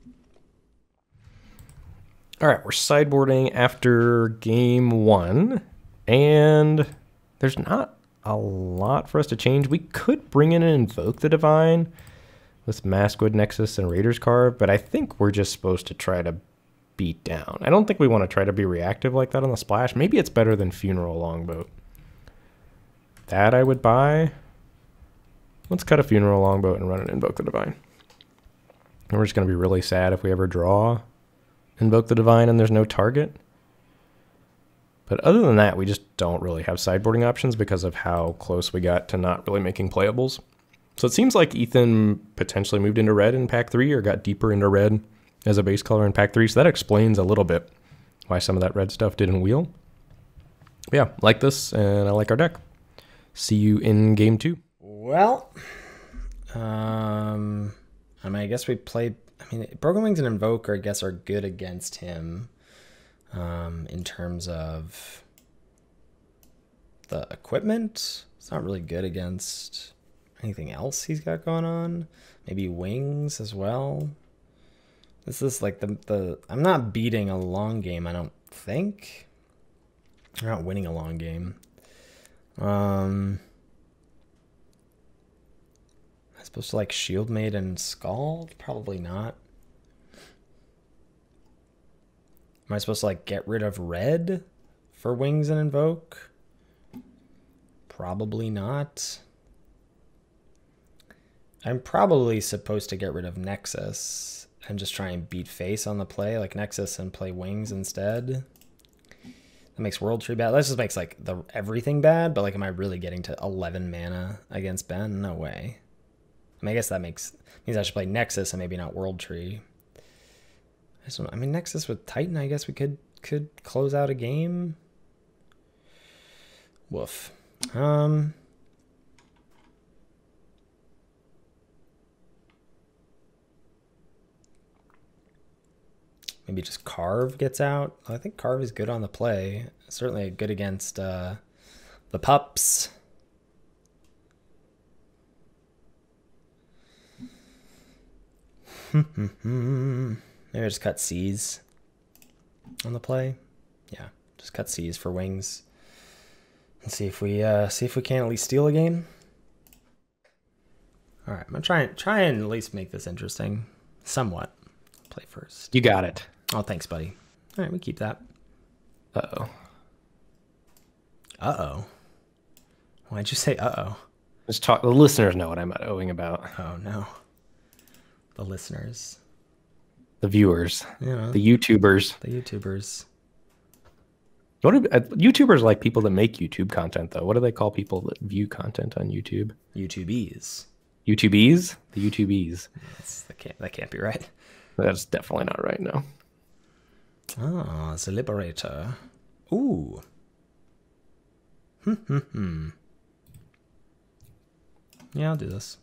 All right, we're sideboarding after game one, and there's not a lot for us to change. We could bring in and invoke the Divine with Maskwood Nexus and Raiders Carve, but I think we're just supposed to try to beat down. I don't think we want to try to be reactive like that on the splash. Maybe it's better than Funeral Longboat. That I would buy. Let's cut a Funeral Longboat and run an Invoke the Divine. And we're just going to be really sad if we ever draw Invoke the Divine and there's no target. But other than that, we just don't really have sideboarding options because of how close we got to not really making playables. So it seems like Ethan potentially moved into red in pack three or got deeper into red as a base color in pack three. So that explains a little bit why some of that red stuff didn't wheel. But yeah, like this, and I like our deck. See you in game two. Well, um, I mean, I guess we play. I mean, Broken Wings and Invoker, I guess, are good against him um, in terms of the equipment. It's not really good against anything else he's got going on. Maybe Wings as well. This is like the the. I'm not beating a long game, I don't think. I'm not winning a long game. Um. Supposed to like Shield Maid and Scald? Probably not. Am I supposed to like get rid of red for Wings and Invoke? Probably not. I'm probably supposed to get rid of Nexus and just try and beat face on the play, like Nexus, and play Wings instead. That makes World Tree bad. That just makes like the everything bad, but like am I really getting to eleven mana against Ben? No way. I mean, I guess that makes means I should play Nexus and maybe not World Tree. I just don't, I mean, Nexus with Titan, I guess we could could close out a game. Woof. Um. Maybe just Carve gets out. I think Carve is good on the play. Certainly good against uh, the pups. Maybe I just cut C's on the play. Yeah, just cut C's for Wings. And see if we uh, see if we can at least steal a game. All right, I'm gonna try and try and at least make this interesting, somewhat. Play first. You got it. Oh, thanks, buddy. All right, we keep that. Uh oh. Uh oh. Why'd you say uh oh? Just talk. The listeners know what I'm owing about. Oh no. The listeners, The viewers, you know, the YouTubers. the YouTubers. What do, uh, YouTubers like people that make YouTube content, though? What do they call people that view content on YouTube? YouTubies. YouTubies? The YouTubies. That's, that can't that can't be right. That's definitely not right now. Ah, the Liberator. Ooh. Hmm, hmm, hmm. Yeah, I'll do this.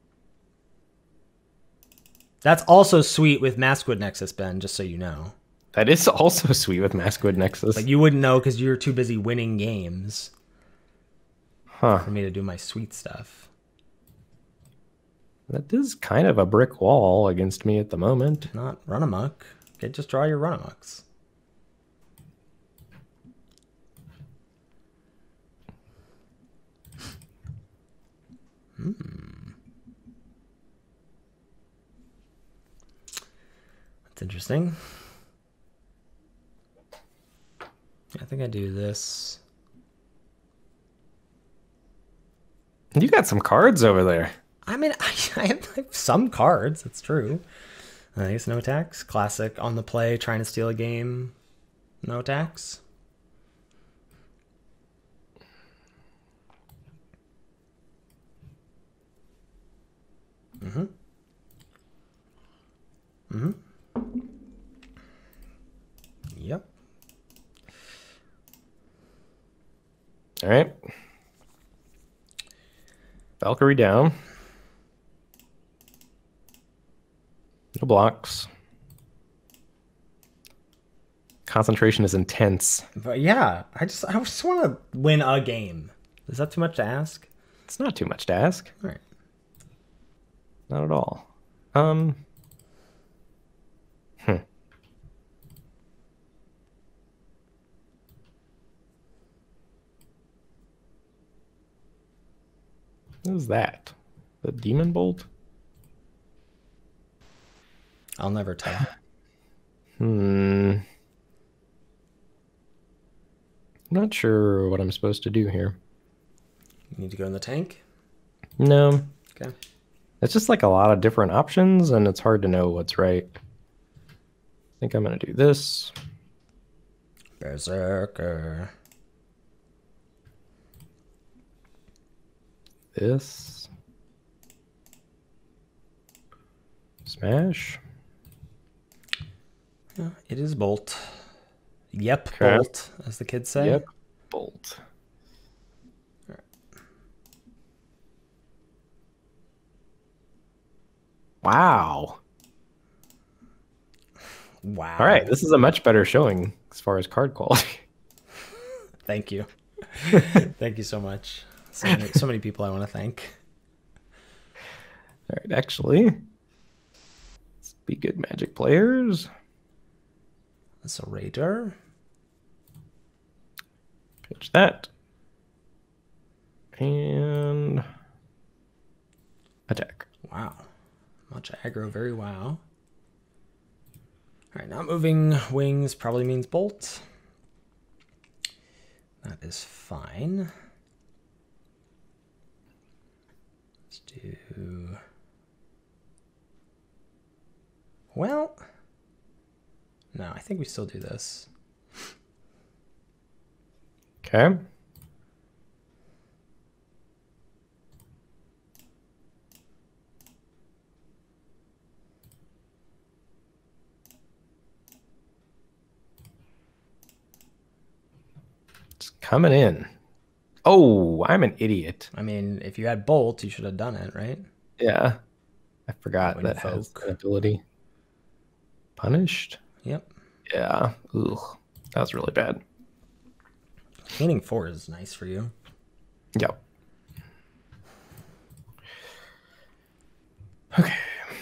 That's also sweet with Maskwood Nexus, Ben, just so you know. That is also sweet with Maskwood Nexus. Like, you wouldn't know because you're too busy winning games Huh. for me to do my sweet stuff. That is kind of a brick wall against me at the moment. Not run amok. Okay, just draw your run amoks. Hmm. That's interesting. I think I do this. You got some cards over there. I mean, I, I have some cards. That's true. I guess no attacks. Classic on the play, trying to steal a game. No attacks. Mm-hmm. Mm-hmm. Yep. All right. Valkyrie down. No blocks. Concentration is intense. But yeah, I just I just want to win a game. Is that too much to ask? It's not too much to ask. All right. Not at all. Um. Hmm. What is that? The Demon Bolt? I'll never tell. Hmm. I'm not sure what I'm supposed to do here. You need to go in the tank? No. Okay. It's just like a lot of different options, and it's hard to know what's right. I think I'm going to do this. Berserker. This. Smash. Yeah, it is Bolt. Yep, Okay. Bolt, as the kids say. Yep. Bolt. All right. Wow. Wow. All right. This is a much better showing as far as card quality. Thank you. Thank you so much. So many, so many people I want to thank. All right. Actually, let's be good Magic players. That's a Raider. Pitch that. And attack. Wow. Much aggro, very wow. All right, not moving wings probably means Bolt. That is fine. Let's do... Well... No, I think we still do this. Okay. It's coming in. Oh, I'm an idiot. I mean, if you had Bolt, you should have done it, right? Yeah. I forgot When that has Invoke. an ability. Punished? Yep. Yeah. Ugh. That was really bad. Gaining four is nice for you. Yep. Okay.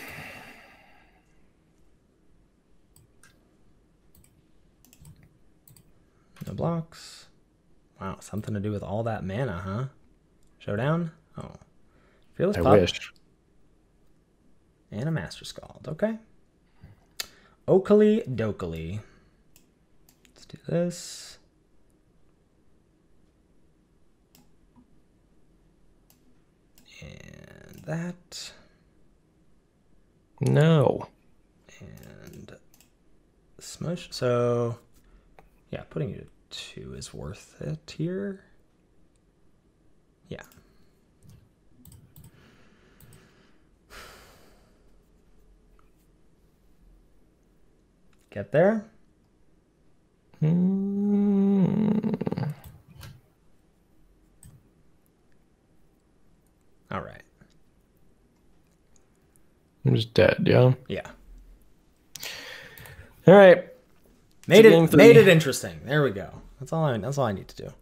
No blocks. Wow, something to do with all that mana, huh? Showdown? Oh. Fearless I Pup. wish. And a Master Scald. Okay. Oakley Dokley. Let's do this. And that. No. And smush. So, yeah, putting you to two is worth it here. Yeah. Get there. Mm. All right. I'm just dead, yeah? Yeah. All right. Made game it three. made it interesting. There we go. That's all I that's all I need to do.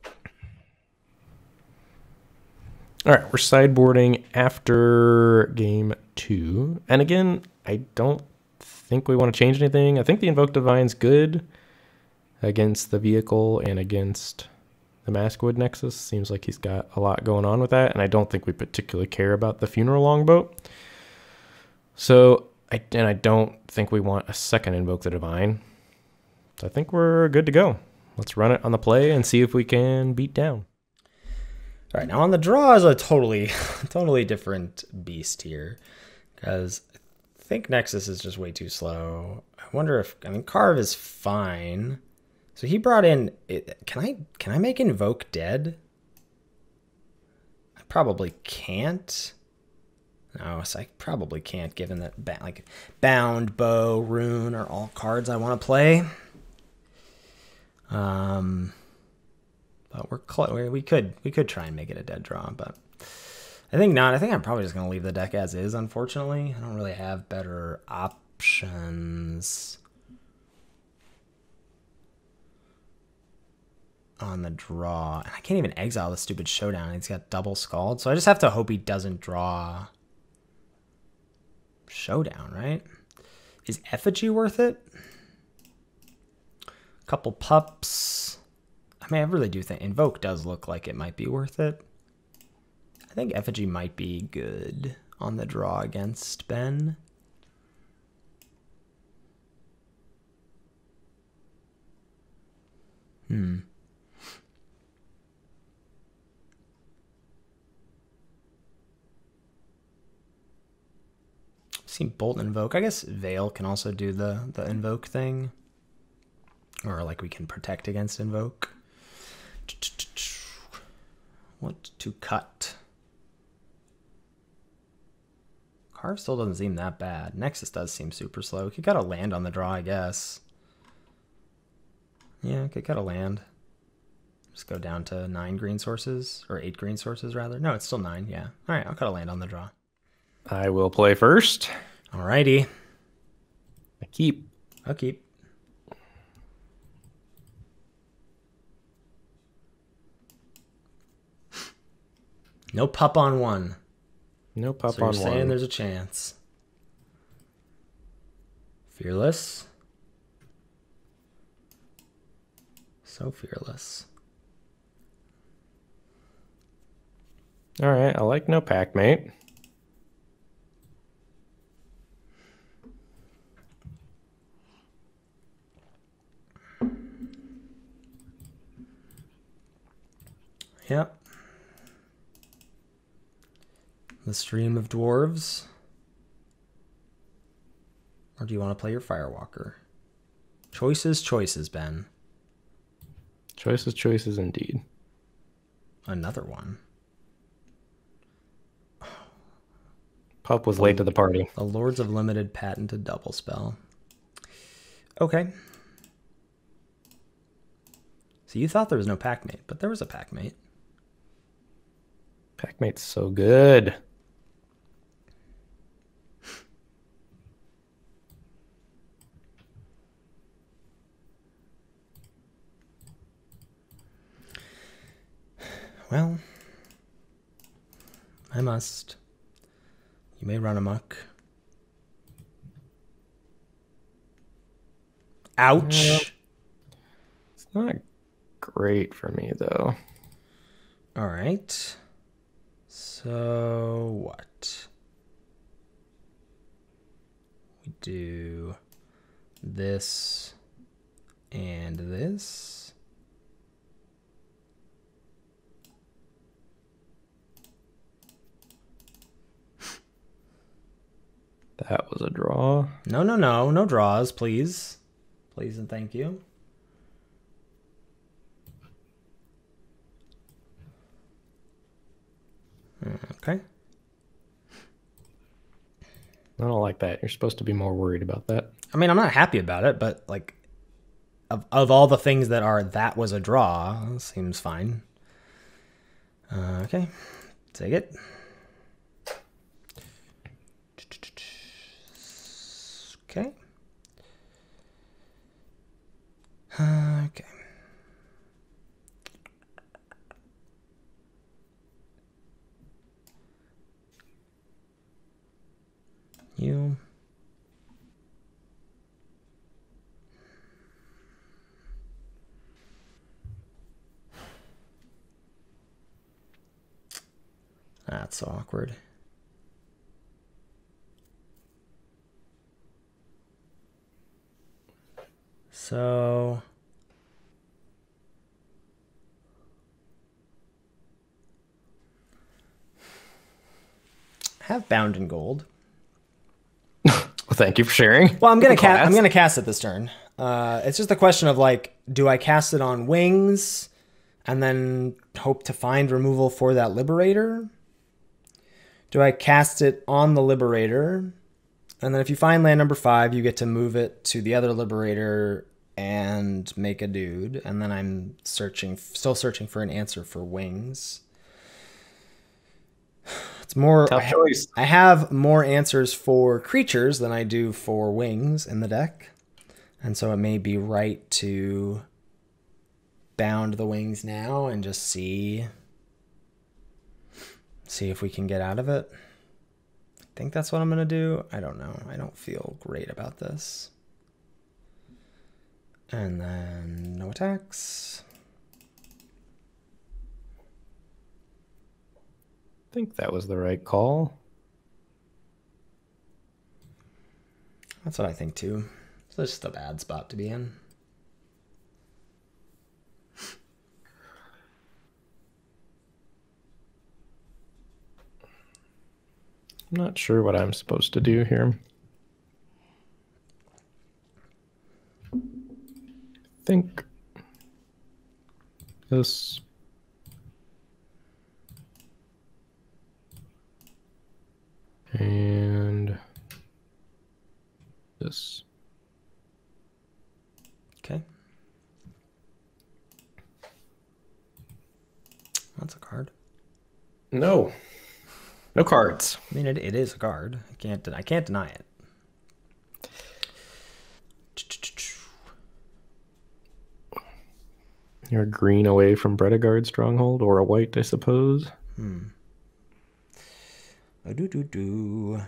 All right, we're sideboarding after game two. And again, I don't think we want to change anything. I think the Invoke Divine's good against the vehicle and against the Maskwood Nexus. Seems like he's got a lot going on with that, and I don't think we particularly care about the Funeral Longboat. So, I, and I don't think we want a second Invoke the Divine. So I think we're good to go. Let's run it on the play and see if we can beat down. All right, now on the draw is a totally, totally different beast here, because I think Nexus is just way too slow. I wonder if I mean Carve is fine. So he brought in. It, can I can I make Invoke dead? I probably can't. No, so I probably can't, given that ba like Bound, Bow, Rune are all cards I want to play. Um, but we're close. We could we could try and make it a dead draw, but I think not. I think I'm probably just gonna leave the deck as is. Unfortunately, I don't really have better options on the draw, and I can't even exile the stupid Showdown. He's got double Scald, so I just have to hope he doesn't draw Showdown, right? Is Effigy worth it? Couple pups. I mean, I really do think Invoke does look like it might be worth it. I think Effigy might be good on the draw against Ben. Hmm. Seen Bolt Invoke. I guess Veil can also do the the Invoke thing. Or like we can protect against Invoke. What to cut? Carve still doesn't seem that bad. Nexus does seem super slow. Could cut a land on the draw, I guess. Yeah, could cut a land. Just go down to nine green sources. Or eight green sources, rather. No, it's still nine, yeah. Alright, I'll cut a land on the draw. I will play first. Alrighty. I keep. I'll keep. No pup on one. No pup so on you're one. saying there's a chance. Fearless. So fearless. All right, I like no pack mate. Yep. The Stream of Dwarves. Or do you want to play your Firewalker? Choices, choices, Ben. Choices, choices indeed. Another one. Pup was late to the party. The Lords of Limited patented double spell. Okay. So you thought there was no pack mate, but there was a pack mate. Pack mate's so good. Well, I must. You may run amok. Ouch. Yeah. It's not great for me, though. All right. So what? We do this and this. That was a draw. No, no, no. No draws, please. Please and thank you. Okay. I don't like that. You're supposed to be more worried about that. I mean, I'm not happy about it, but like, of, of all the things that are, that was a draw, seems fine. Uh, okay. Take it. Okay. Uh, okay. You. That's so awkward. So I have Bound in Gold. Well, thank you for sharing. Well, I'm gonna cast. I'm gonna cast it this turn. Uh, it's just a question of like, do I cast it on Wings, and then hope to find removal for that Liberator? Do I cast it on the Liberator, and then if you find land number five, you get to move it to the other Liberator, and and make a dude, and then I'm searching, still searching for an answer for wings. It's more Tough I, choice. I have more answers for creatures than I do for wings in the deck, and so it may be right to bound the wings now and just see see if we can get out of it. I think that's what I'm gonna do. I don't know. I don't feel great about this. And then no attacks. I think that was the right call. That's what I think too. So it's just a bad spot to be in. I'm not sure what I'm supposed to do here. I think this. And this. Okay. That's a card. No. No cards. I mean, it, it is a card. I can't. I can't deny it. You're a green away from Bredegard Stronghold, or a white, I suppose. Hmm. A do do do.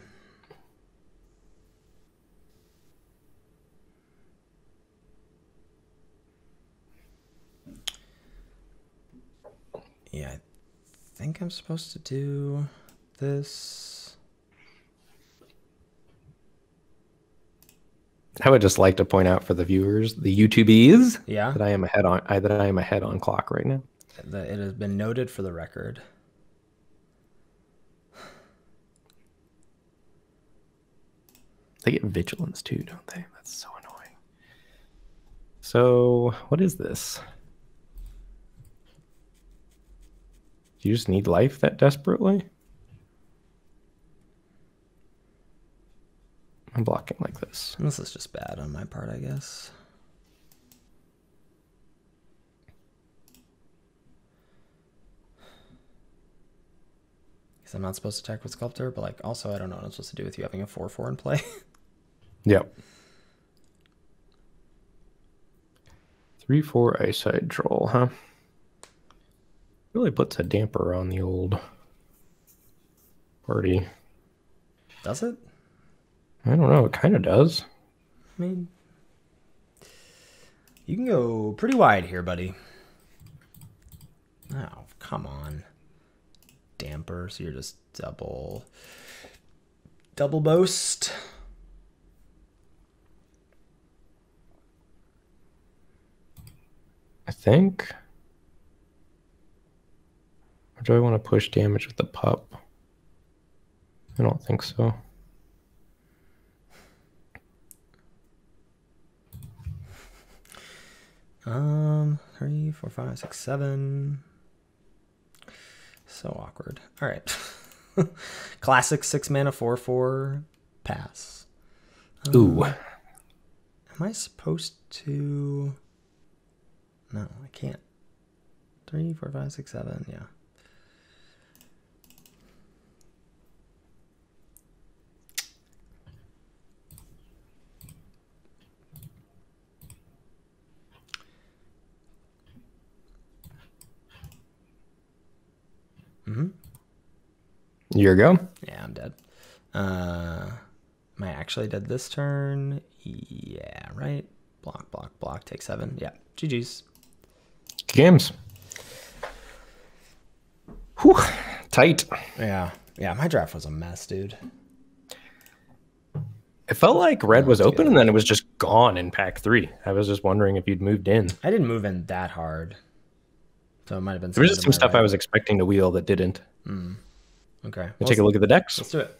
Yeah, I think I'm supposed to do this. I would just like to point out for the viewers, the YouTubies, Yeah, that I am ahead on I, that I am ahead on clock right now. that it has been noted for the record. They get vigilance too, don't they? That's so annoying. So, what is this? Do you just need life that desperately? I'm blocking like this. This is just bad on my part, I guess. Because I'm not supposed to attack with Sculptor, but like also I don't know what I'm supposed to do with you having a four four in play. Yep. three four Eyesight Troll, huh? Really puts a damper on the old party. Does it? I don't know. It kind of does. I mean, you can go pretty wide here, buddy. Oh, come on. Damper, so you're just double... Double boast. I think. Or do I want to push damage with the pup? I don't think so. Um, three, four, five, six, seven. So awkward. All right. Classic six mana, four, four, pass. Um, Ooh. Am I supposed to? No, I can't. Three, four, five, six, seven. Yeah. Mm-hmm. Year ago. Yeah, I'm dead. Uh, am I actually dead this turn? Yeah, right. Block, block, block. Take seven. Yeah. G G's. Games. Whew. Tight. Yeah. Yeah, my draft was a mess, dude. It felt like red was open good. and then it was just gone in pack three. I was just wondering if you'd moved in. I didn't move in that hard. So it might have been There was just some something to stuff my I right. was expecting to wheel that didn't. Mm. Okay. We'll Well, take a look at the decks. Let's do it.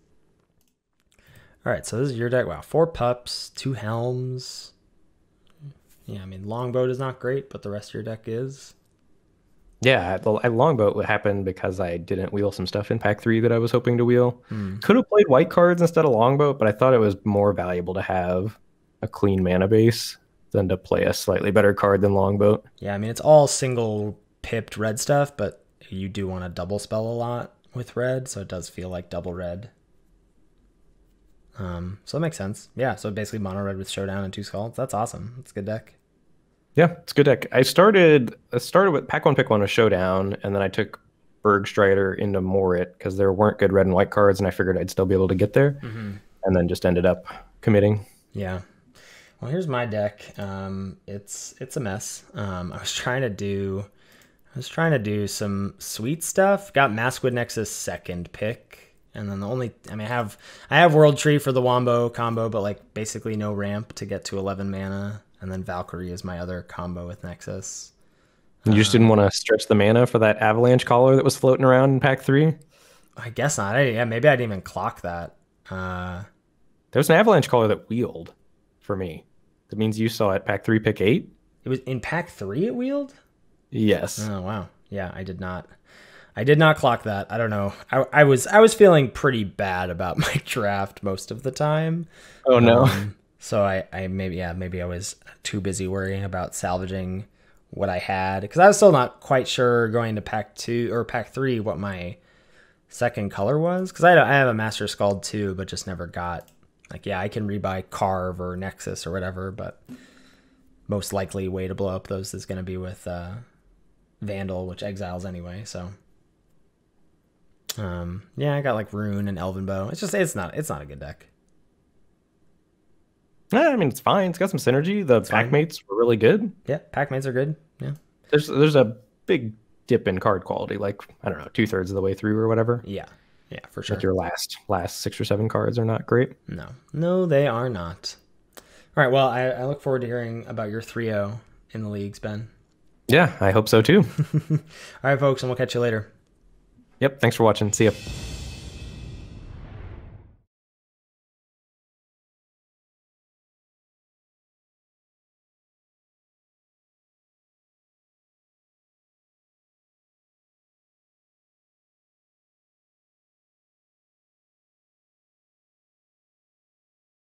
All right, so this is your deck. Wow, four pups, two helms. Yeah, I mean, longboat is not great, but the rest of your deck is. Yeah, the a longboat would happen because I didn't wheel some stuff in pack three that I was hoping to wheel. Hmm. Could have played white cards instead of longboat, but I thought it was more valuable to have a clean mana base than to play a slightly better card than Longboat. Yeah, I mean, it's all single pipped red stuff, but you do want to double spell a lot with red, so it does feel like double red. Um, so that makes sense. Yeah, so basically mono red with Showdown and two Scalds. That's awesome. That's a good deck. Yeah, it's a good deck. I started I started with pack one, pick one with Showdown, and then I took Bergstrider into Morit because there weren't good red and white cards, and I figured I'd still be able to get there, mm-hmm. and then just ended up committing. Yeah. Well, here's my deck. Um, it's it's a mess. Um, I was trying to do I was trying to do some sweet stuff. Got Maskwood Nexus second pick, and then the only I mean I have I have World Tree for the Wombo combo, but like basically no ramp to get to eleven mana. And then Valkyrie is my other combo with Nexus. You just um, didn't want to stretch the mana for that Avalanche Caller that was floating around in pack three? I guess not. I, yeah, maybe I didn't even clock that. Uh, there was an Avalanche Caller that wheeled for me. That means you saw it pack three, pick eight? It was in pack three it wheeled? Yes. Oh, wow. Yeah, I did not. I did not clock that. I don't know. I, I was I was feeling pretty bad about my draft most of the time. Oh, no. Um, So I, I maybe, yeah, maybe I was too busy worrying about salvaging what I had because I was still not quite sure going to pack two or pack three what my second color was. Because I, I have a Master Scald too, but just never got like, yeah, I can rebuy Carve or Nexus or whatever, but most likely way to blow up those is going to be with uh, Vandal, which exiles anyway. So um, yeah, I got like Rune and Elven Bow. It's just it's not it's not a good deck. Yeah, I mean, it's fine. It's got some synergy. The it's pack fine. mates were really good. Yeah, pack mates are good. Yeah. There's there's a big dip in card quality, like, I don't know, two thirds of the way through or whatever. Yeah. Yeah, for sure. Like your last last six or seven cards are not great. No. No, they are not. All right. Well, I, I look forward to hearing about your three oh in the leagues, Ben. Yeah, I hope so too. All right, folks, and we'll catch you later. Yep. Thanks for watching. See ya.